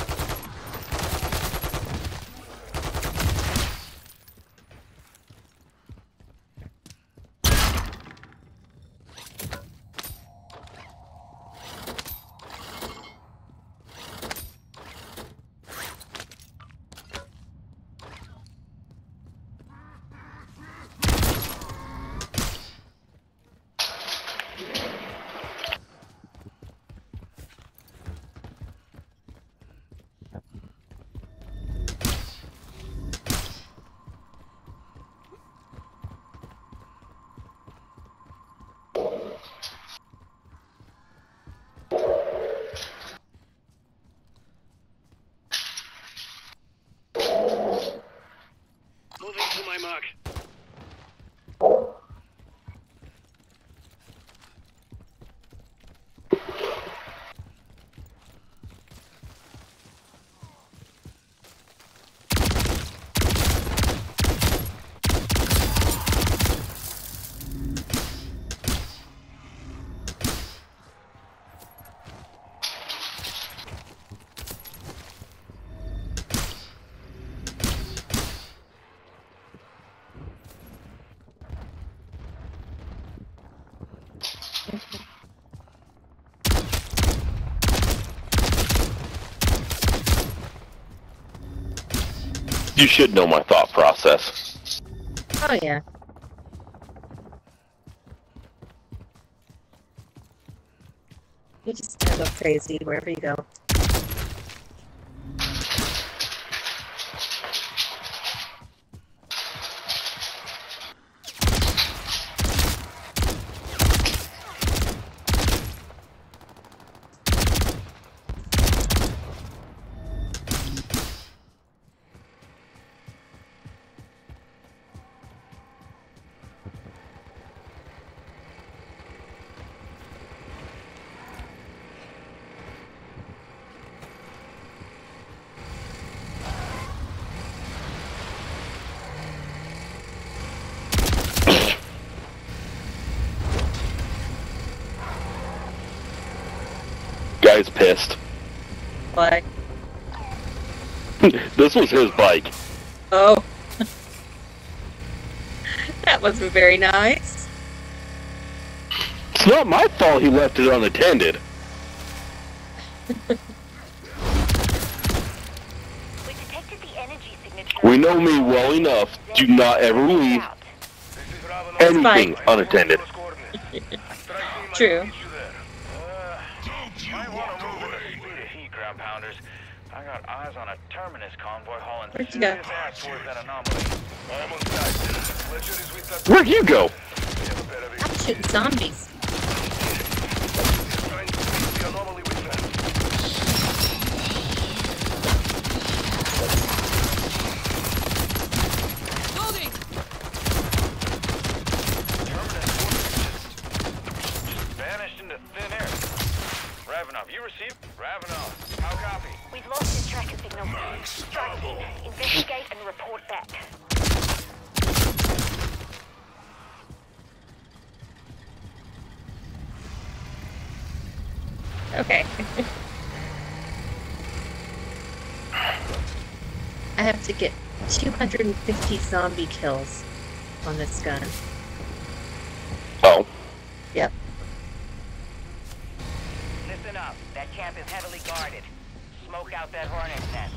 Moving to my mark. You should know my thought process. Oh yeah. You just go crazy wherever you go. Guy's pissed. Why? This was his bike. Oh. That wasn't very nice. It's not my fault he left it unattended. We know me well enough. Do not ever leave anything unattended. True. I got eyes on a terminus convoy hauling Where'd you go? serious ass towards that anomaly. I'm on site. Ledger is with that. Where'd you go? I'm shooting zombies. Trying to beat the anomaly with that. Loading! Terminus just vanished into thin air. Ravenov, you received? Ravenov, how copy? We've lost his tracker signal. Strike team, investigate and report back. Okay. I have to get 250 zombie kills on this gun. Oh. Yep. Listen up. That camp is heavily guarded. Smoke out that hornet's nest.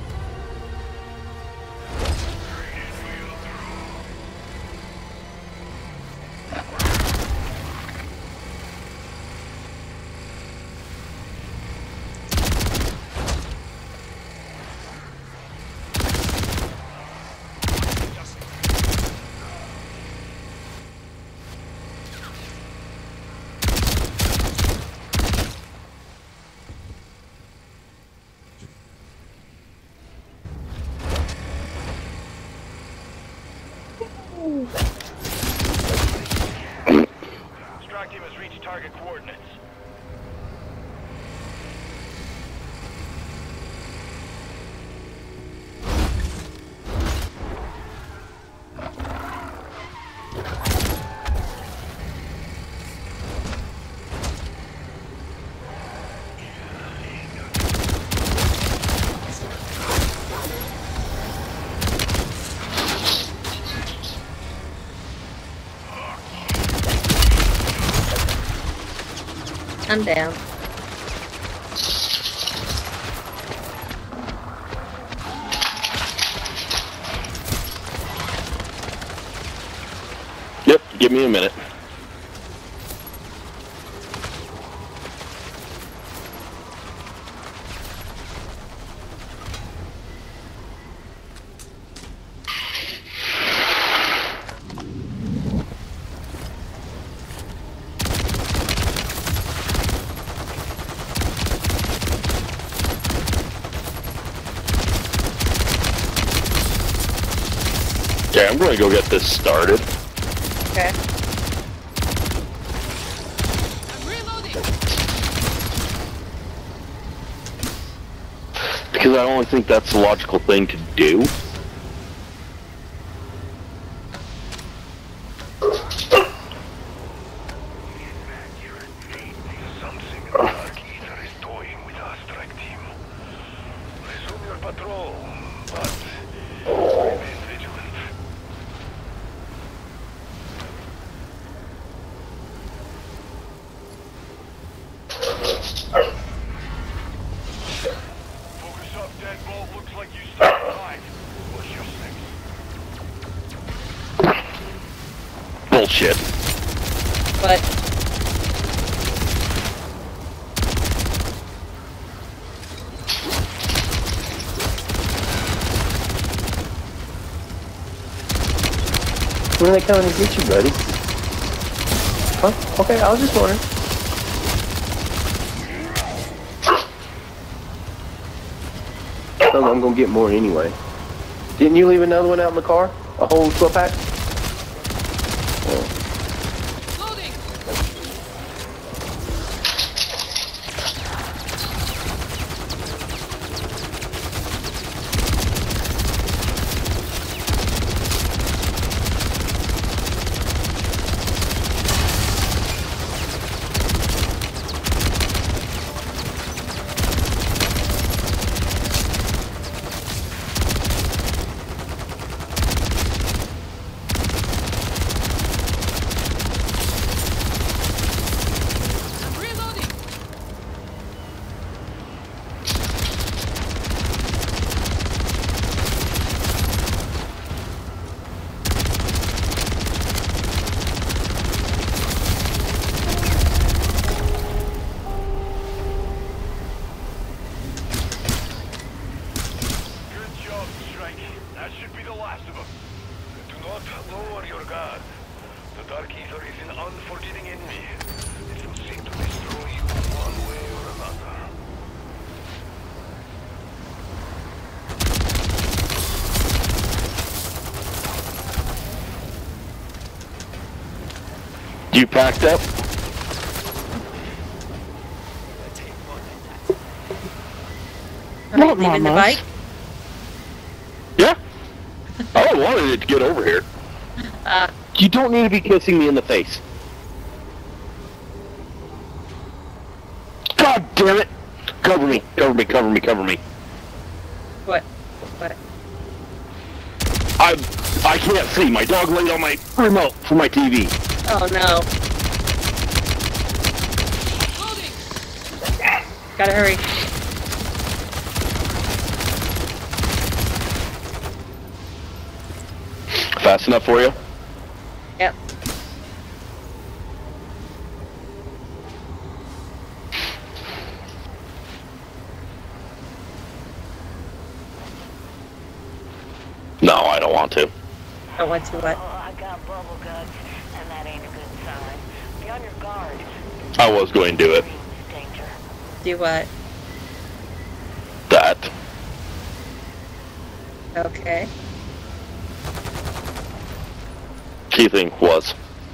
Strike team has reached target coordinates. I'm down. Yep, give me a minute. Okay, I'm going to go get this started. Okay. I'm reloading! Because I only think that's the logical thing to do. Something in the dark ether is toying with our strike team. Resume your patrol, but remain vigilant. Focus up, Deadbolt. Looks like you still alive. shit. But when are they coming to get you, buddy? Huh? Okay, I was just wondering. I'm gonna get more anyway. Didn't you leave another one out in the car? A whole 12-pack? Loading. That should be the last of them. Do not lower your guard. The Dark Ether is an unforgiving enemy. It will seek to destroy you one way or another. You packed up? are you leaving the bike? Yeah. I wanted it to get over here. You don't need to be kissing me in the face. God damn it! Cover me, cover me, cover me, cover me. What? What? I can't see. My dog laid on my remote for my TV. Oh no. Gotta hurry. Fast enough for you? Yep. No, I don't want to. Don't want to what? Oh, I got bubble guts, and that ain't a good sign. Be on your guard. I was going to do it. Danger. Do what? That. Okay. Key thing was.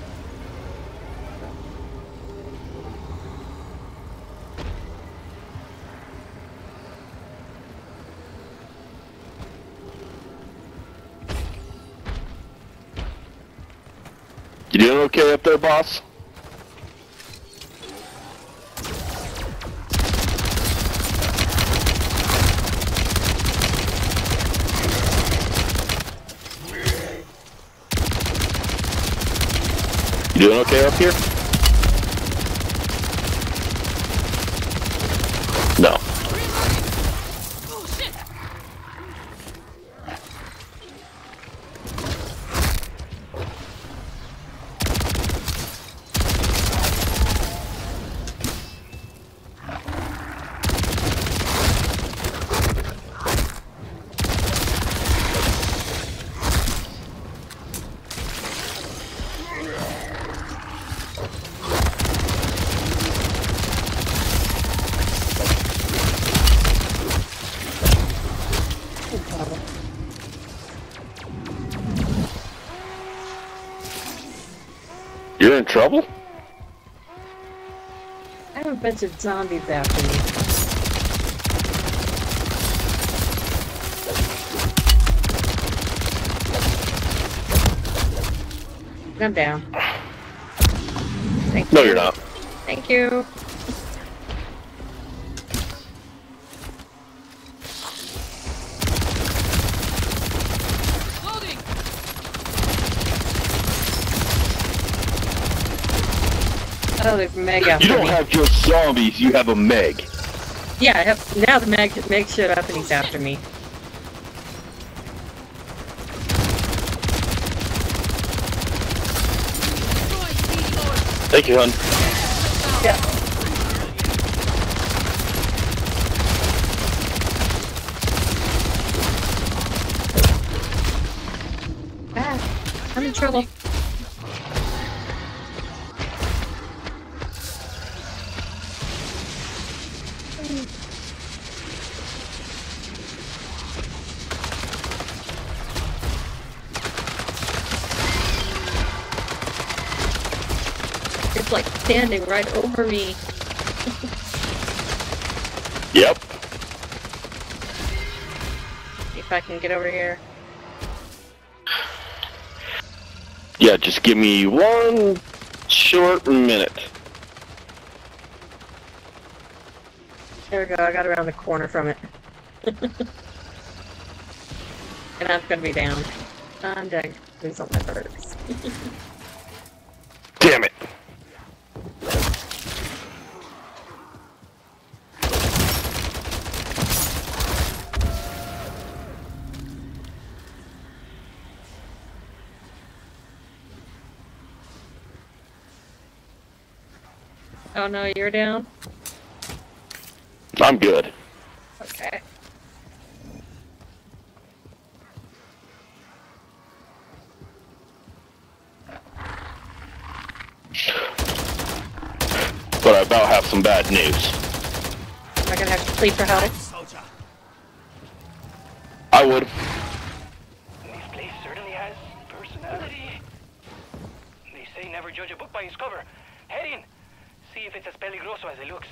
You doing okay up there, boss? You doing okay up here? No. Oh shit! You're in trouble? I have a bunch of zombies after me. I'm down. Thank you. No, you're not. Thank you. Loading. Oh, there's Meg after You don't me. have just zombies, you have a Meg. Yeah, I have, now the Meg showed up and he's after me. Thank you, hon. Yeah. Ah, I'm in trouble. It's like standing right over me. Yep. See if I can get over here. Yeah, just give me one short minute. There we go, I got around the corner from it. And I'm gonna be down. I'm done. Lose all my birds. Damn it. Oh no, you're down? I'm good. Okay. But I about have some bad news. Am I gonna have to plead for help? I would. This place certainly has personality. They say never judge a book by its cover. Head in. See if it's as peligroso as it looks.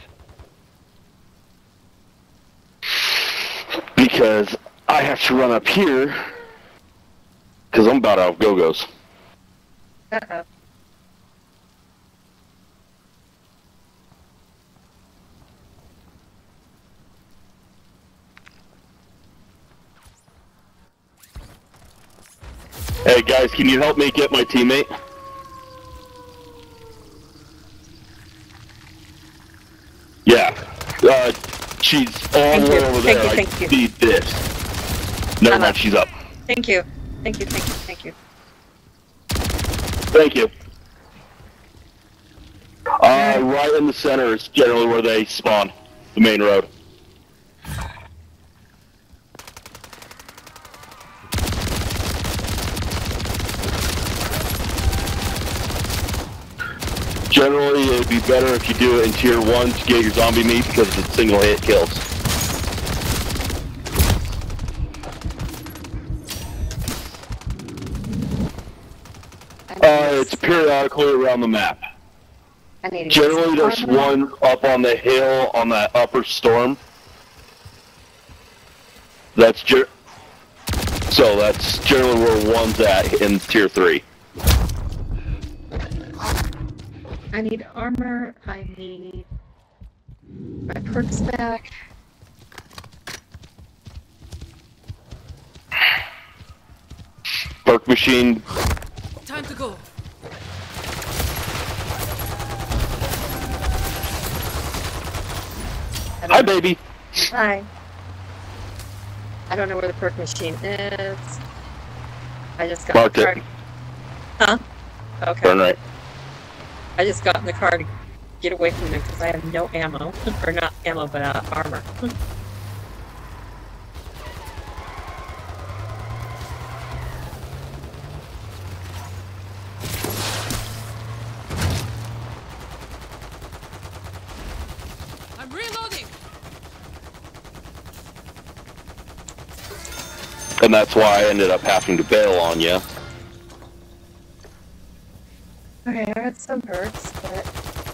Because I have to run up here. Because I'm about out of go-go's. Uh-oh. Hey guys, can you help me get my teammate? Yeah. She's all the way over there. I need this. Never mind, she's up. Thank you. Thank you, thank you, thank you. Thank you. Right in the center is generally where they spawn. The main road. Generally, it would be better if you do it in tier 1 to get your zombie meat because it's single hit kills. It's periodically around the map. Generally, there's one up on the hill on that upper storm. That's so that's generally where one's at in tier 3. I need armor, I need my perks back. Perk machine. Time to go. Hi, baby. Hi. I don't know where the perk machine is. I just got Marked the car. it. Huh? Okay. Turn right. I just got in the car to get away from them because I have no ammo. Or not ammo, but armor. I'm reloading. And that's why I ended up having to bail on you. Okay, I got some perks, but...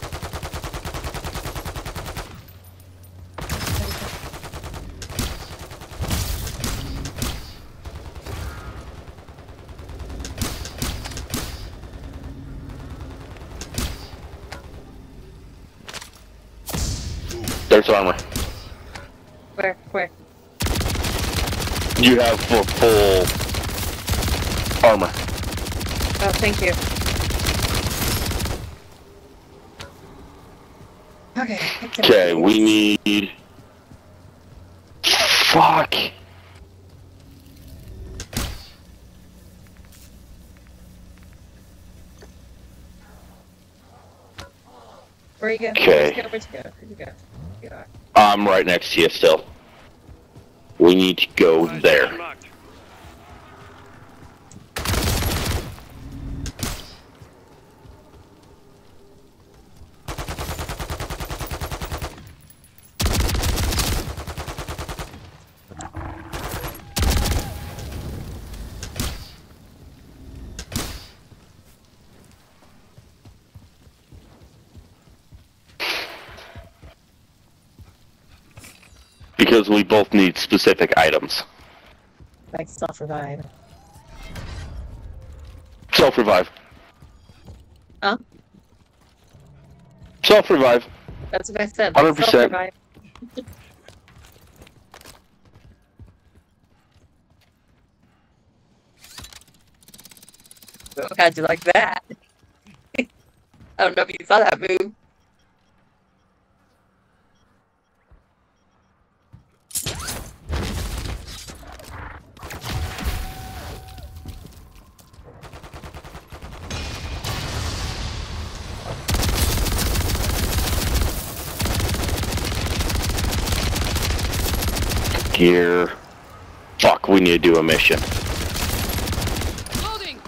There's armor. Where? You have full armor. Oh, thank you. Okay, we need... Fuck! Where you go? Okay. Where'd you go? Where'd you go? You are. I'm right next to you still. We need to go there. Because we both need specific items. Like self-revive. Self-revive. Huh? Self-revive. That's what I said. 100%. Self-revive. Oh, how'd you like that? I don't know if you saw that move. Gear. Fuck, we need to do a mission. Loading.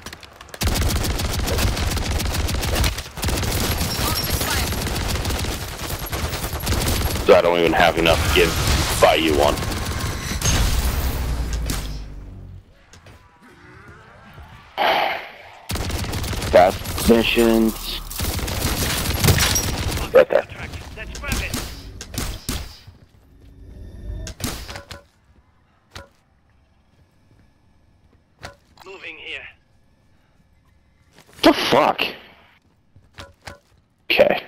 So I don't even have enough to give buy you one. Fast missions. Right there. Let's grab it. Moving here. The fuck? Okay.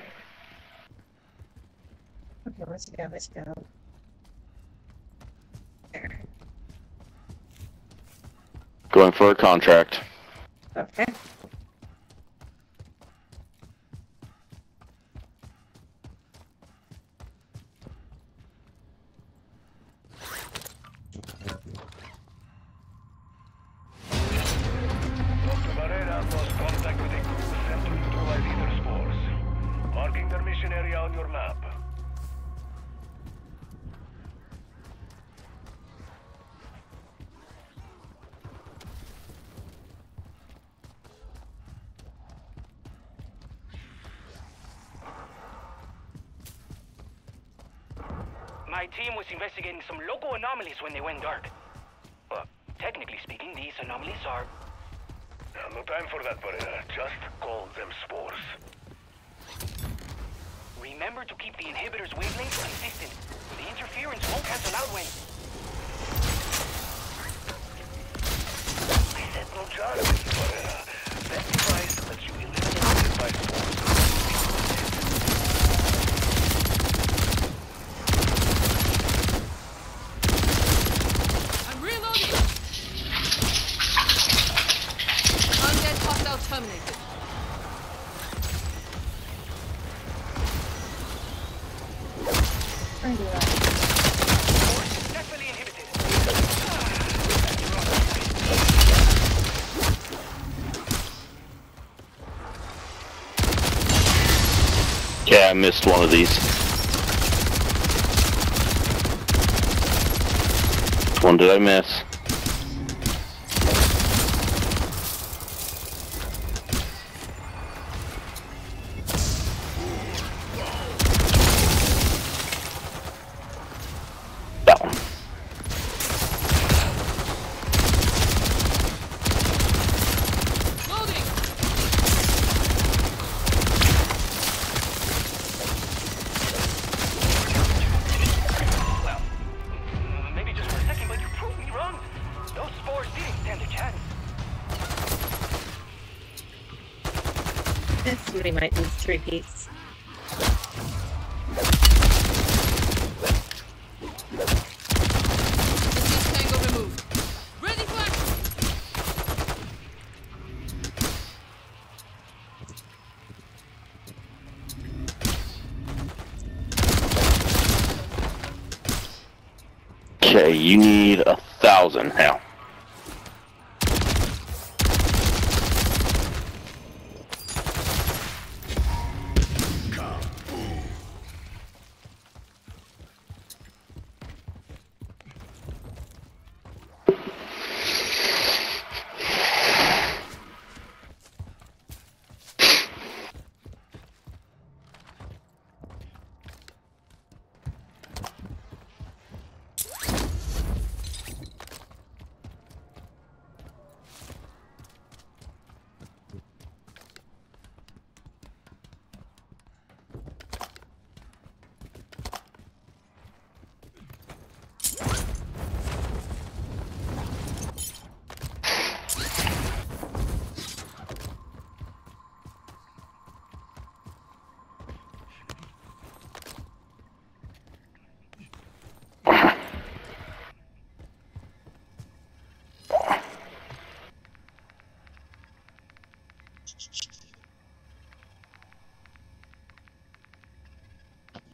Okay, where's it go? Where's it go? There. Going for a contract. Okay. Dr. Barrera lost contact with a group sent to neutralize either spores. Marking their mission area on your map. My team was investigating some local anomalies when they went dark. Technically speaking, these anomalies are... No time for that, Barrera. Just call them spores. Remember to keep the inhibitor's wavelengths consistent. The interference won't cancel out when... I said no charges, Barrera. That device lets you eliminate by spores. I'm reloading. Undead hostile terminated. Definitely inhibited. Yeah, I missed one of these. Which one did I miss? That one. Loading. Maybe just for a second, but you proved me wrong. Those spores didn't stand a chance. Somebody might need 3-piece. Disease tango removed. Ready for action. Okay, you need 1,000 now.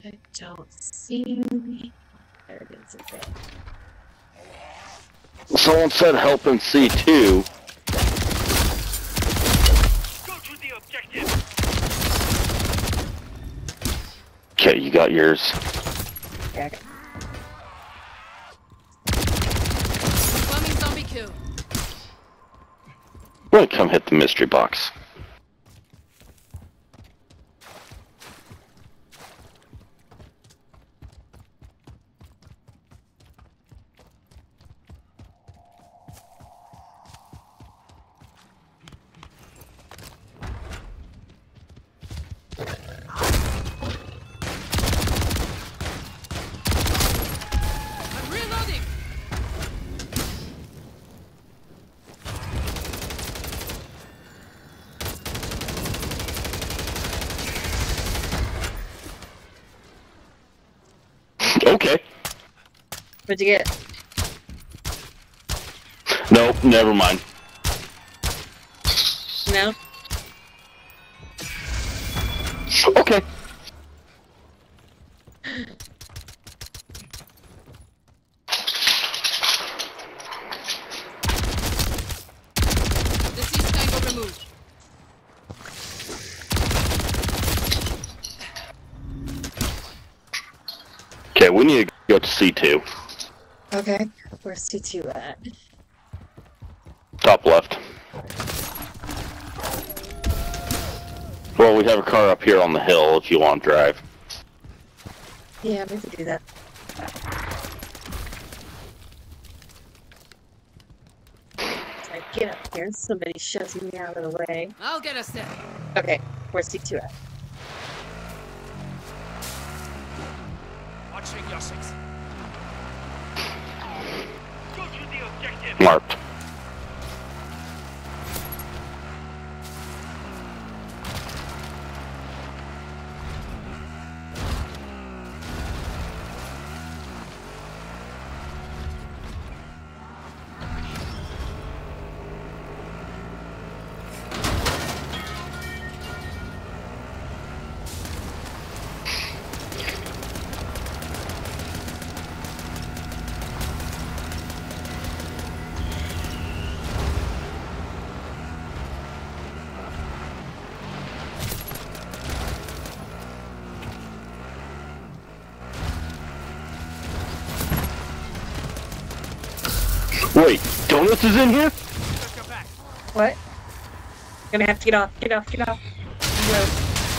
I don't see. There it is. Okay. Someone said help in C2. Go to the objective. Okay, you got yours. Okay. Incoming zombie kill. Well, come hit the mystery box. I'm reloading. Okay. What'd you get? Nope, never mind. No? Okay. Deceased tango removed. Okay, we need to go to C2. Okay. Where's C2 at? Top left. Well, we have a car up here on the hill if you want to drive. Yeah, we can do that. I get up here, somebody shoves me out of the way. I'll get us there. Okay, where's C2 at? Watching your six. Go to the objective. Marked. Wait, Donuts is in here? What? Gonna have to get off, get off, get off. Road.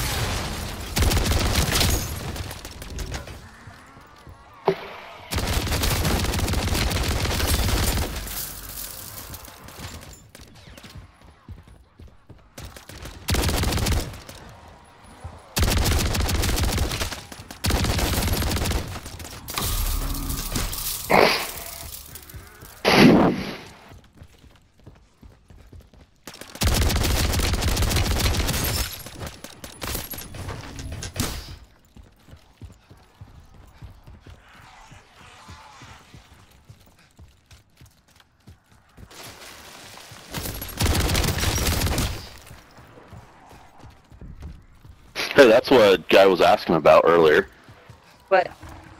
Hey, that's what a guy was asking about earlier. What?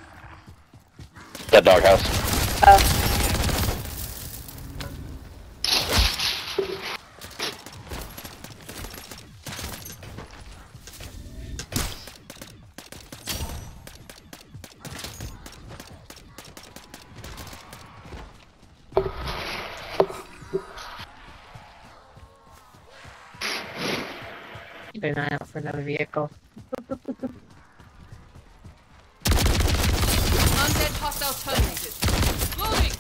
That doghouse. Keep an eye out for another vehicle. Undead hostile terminated. Loading.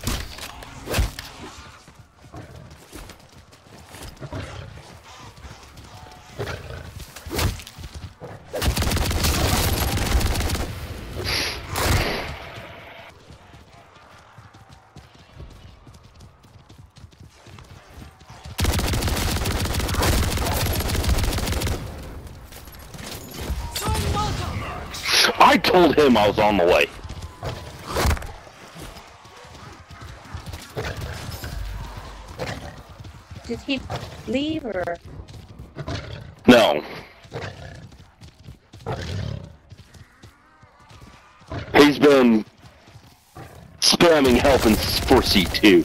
I told him I was on the way. Did he leave or? No. He's been spamming helping for C2.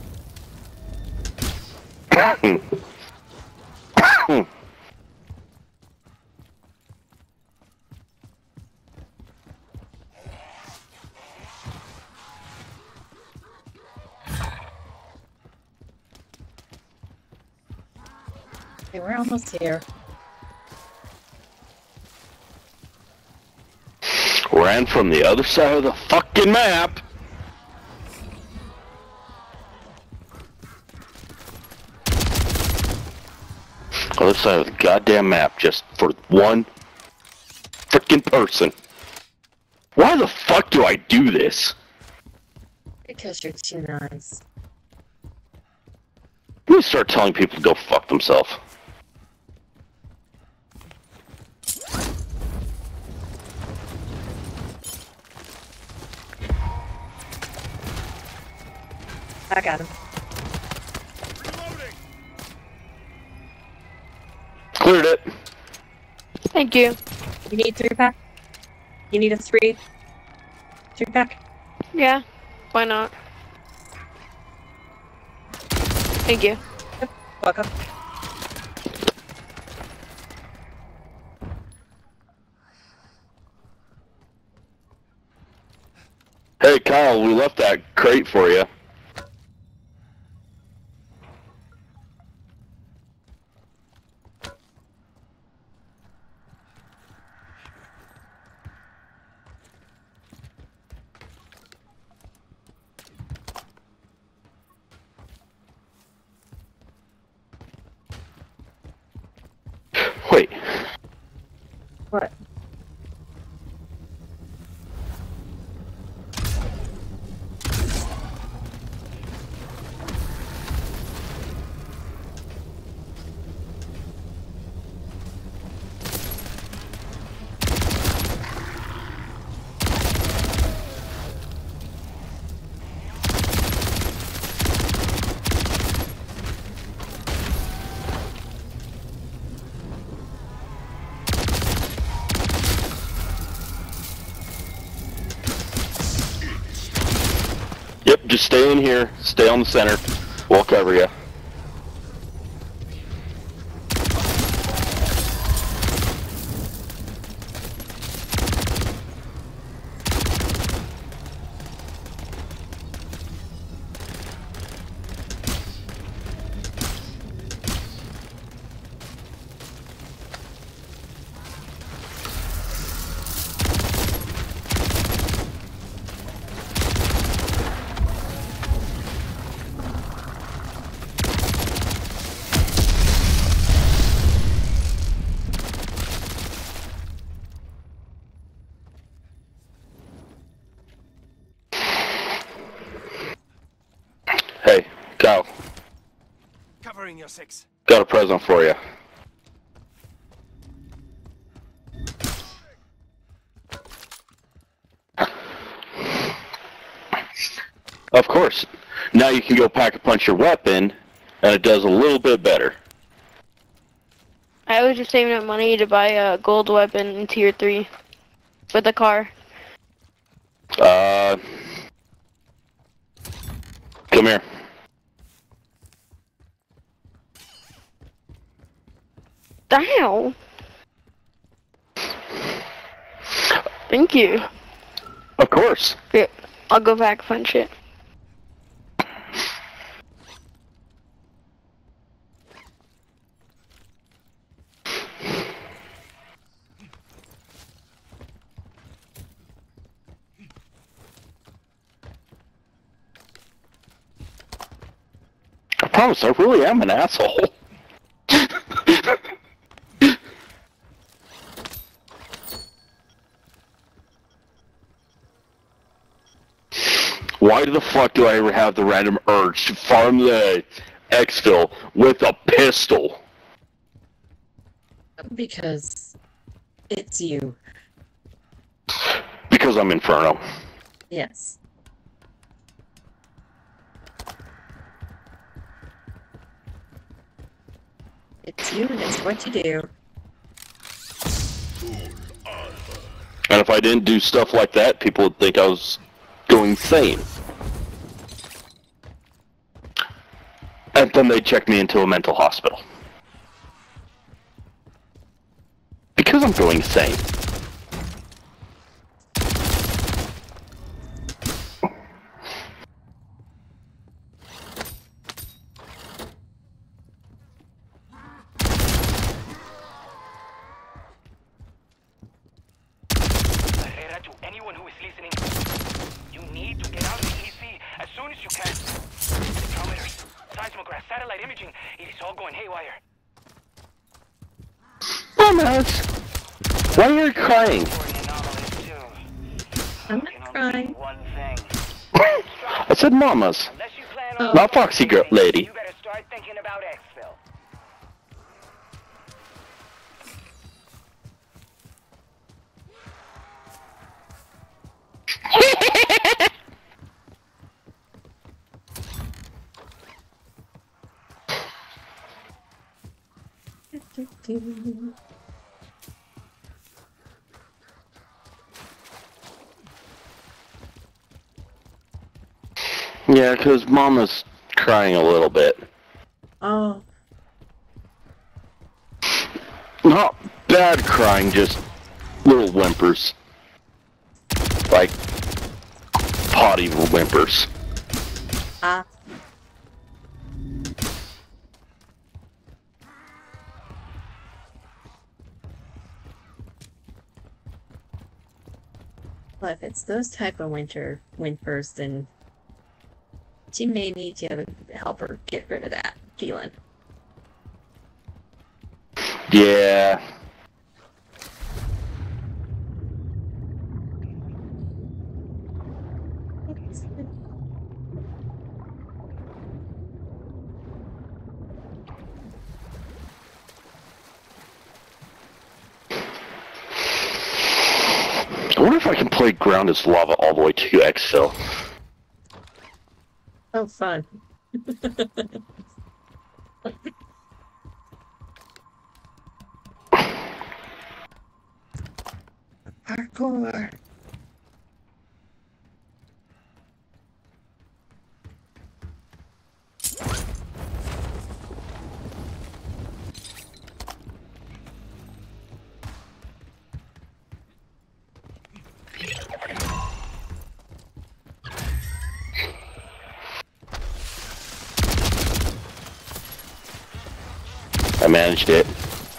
Okay, we're almost here. Ran from the other side of the fucking map. Other side of the goddamn map, just for one freaking person. Why the fuck do I do this? Because you're too nice. Let me start telling people to go fuck themselves. I got him. Cleared it. Thank you. You need 3-pack? You need a 3-pack? Yeah, why not? Thank you. Welcome. Hey Kyle, we left that crate for you. Wait. What? Yep, just stay in here, stay on the center, we'll cover you. Hey, Kyle. Covering your 6. Got a present for you. Of course. Now you can go pack-a-punch your weapon, and it does a little bit better. I was just saving up money to buy a gold weapon in tier 3 with a car. Come here. Damn. Thank you. Of course. Yeah, I'll go back punch it. I promise, I really am an asshole. Why the fuck do I ever have the random urge to farm the exfil with a pistol? Because it's you. Because I'm Inferno. Yes. It's you and it's what you do. And if I didn't do stuff like that, people would think I was going insane. And then they'd check me into a mental hospital. Because I'm going insane. To anyone who is listening, you need to get out of the EC as soon as you can. Spectrometers, seismographs, satellite imaging, it is all going haywire. Mamas! Why are you crying? I'm not crying. I said mamas. Oh. Not Foxy girl lady. You better start thinking about exfil. Yeah, because Mama's crying a little bit. Oh. Not bad crying, just little whimpers. Like, potty whimpers. Ah. Well, if it's those type of whimpers, then she may need you to help her get rid of that feeling. Yeah. I wonder if I can play Ground as Lava all the way to exfil. Oh, fun. Hardcore. I managed it.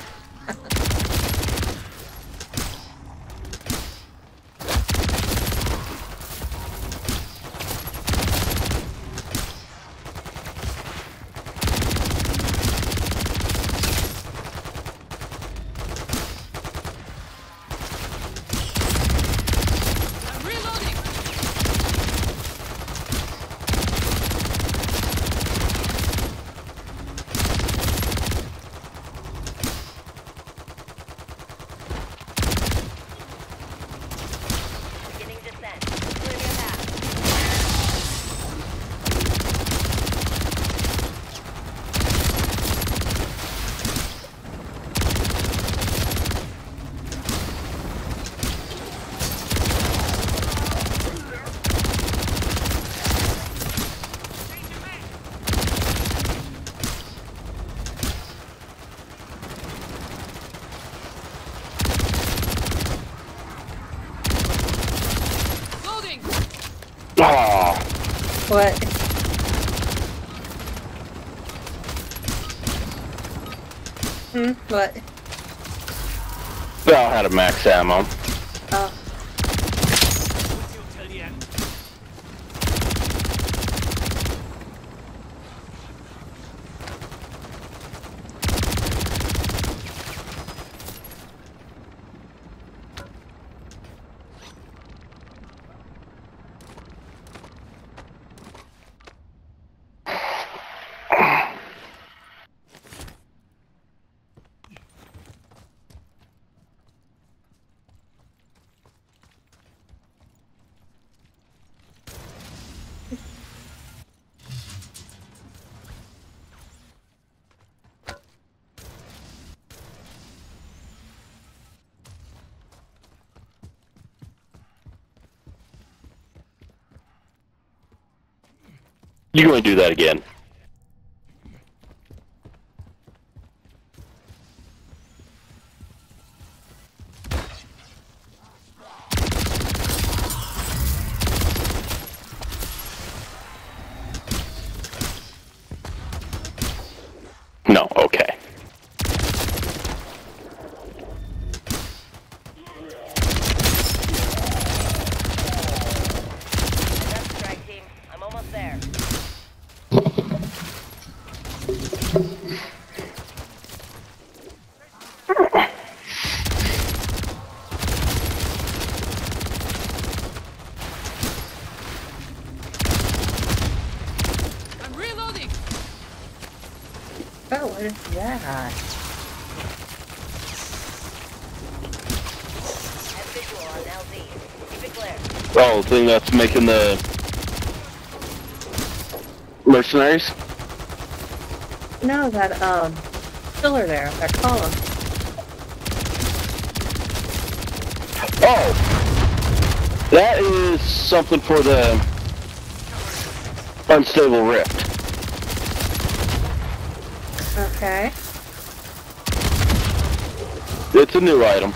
Oh. What? What? Well, I had a max ammo. Oh. You gonna do that again? No, okay. That's strike team. I'm almost there. I'm reloading. Oh, what is that? Have visual on LZ. Keep it clear. Oh, the thing that's making the mercenaries? No, that pillar there, that column. Oh! That is something for the unstable rift. Okay. It's a new item.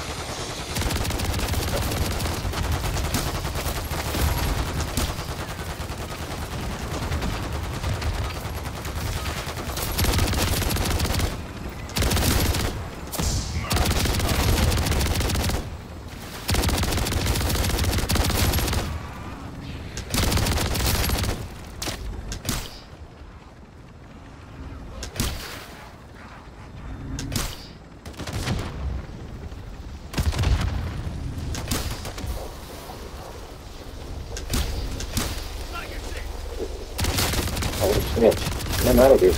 Oh, shit. I'm out of here.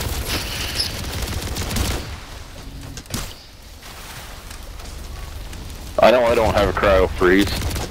I know I don't have a cryo freeze.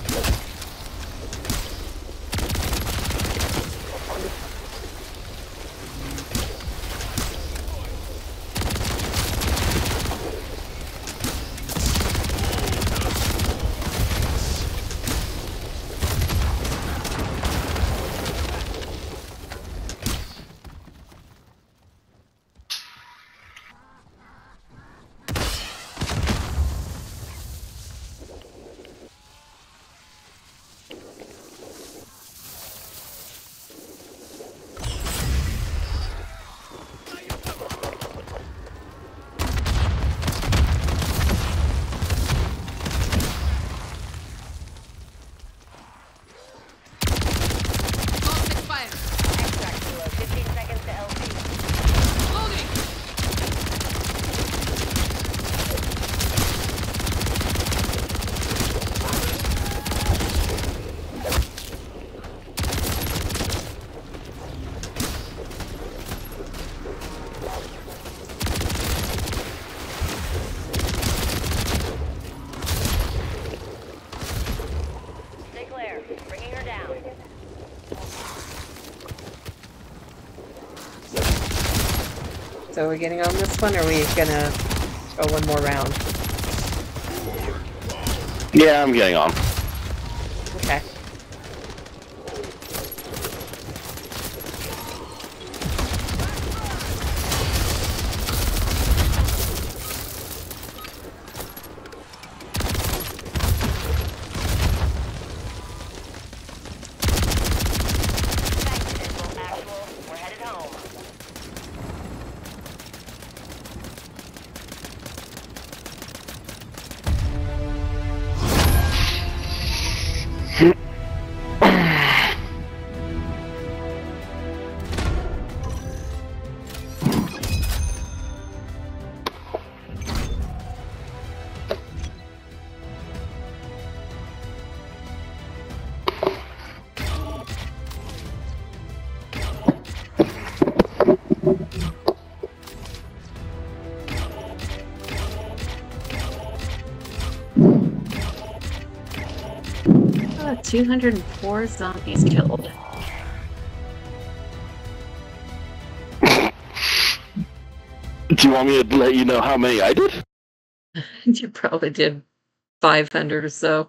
Pulse expired. Extract kilo. 15 seconds to LZ. Loading. Stay clear. Bringing her down. So we're getting on this one, or are we gonna go one more round? Yeah, I'm getting on. Okay. Thanks, Visual. Actual. We're headed home. Oh, 204 zombies killed. Do you want me to let you know how many I did? You probably did 500 or so.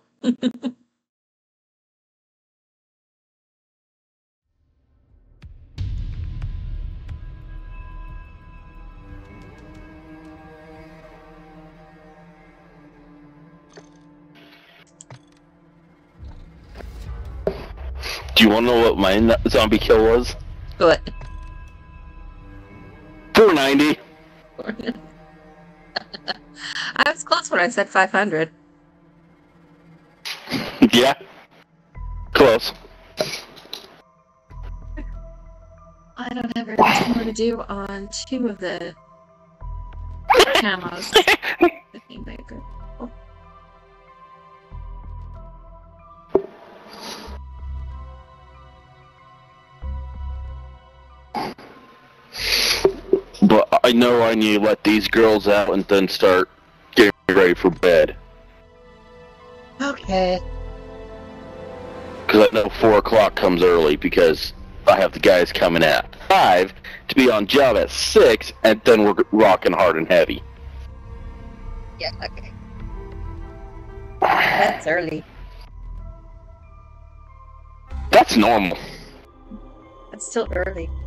Do you want to know what my zombie kill was? What? 490. I was close when I said 500. Yeah. Close. I don't have anything more to do on 2 of the camos. Oh. But I know I need to let these girls out and then start getting ready for bed. Okay. Because I know 4 o'clock comes early because I have the guys coming at 5 to be on job at 6, and then we're rocking hard and heavy. Yeah, okay. That's early. That's normal. That's still early.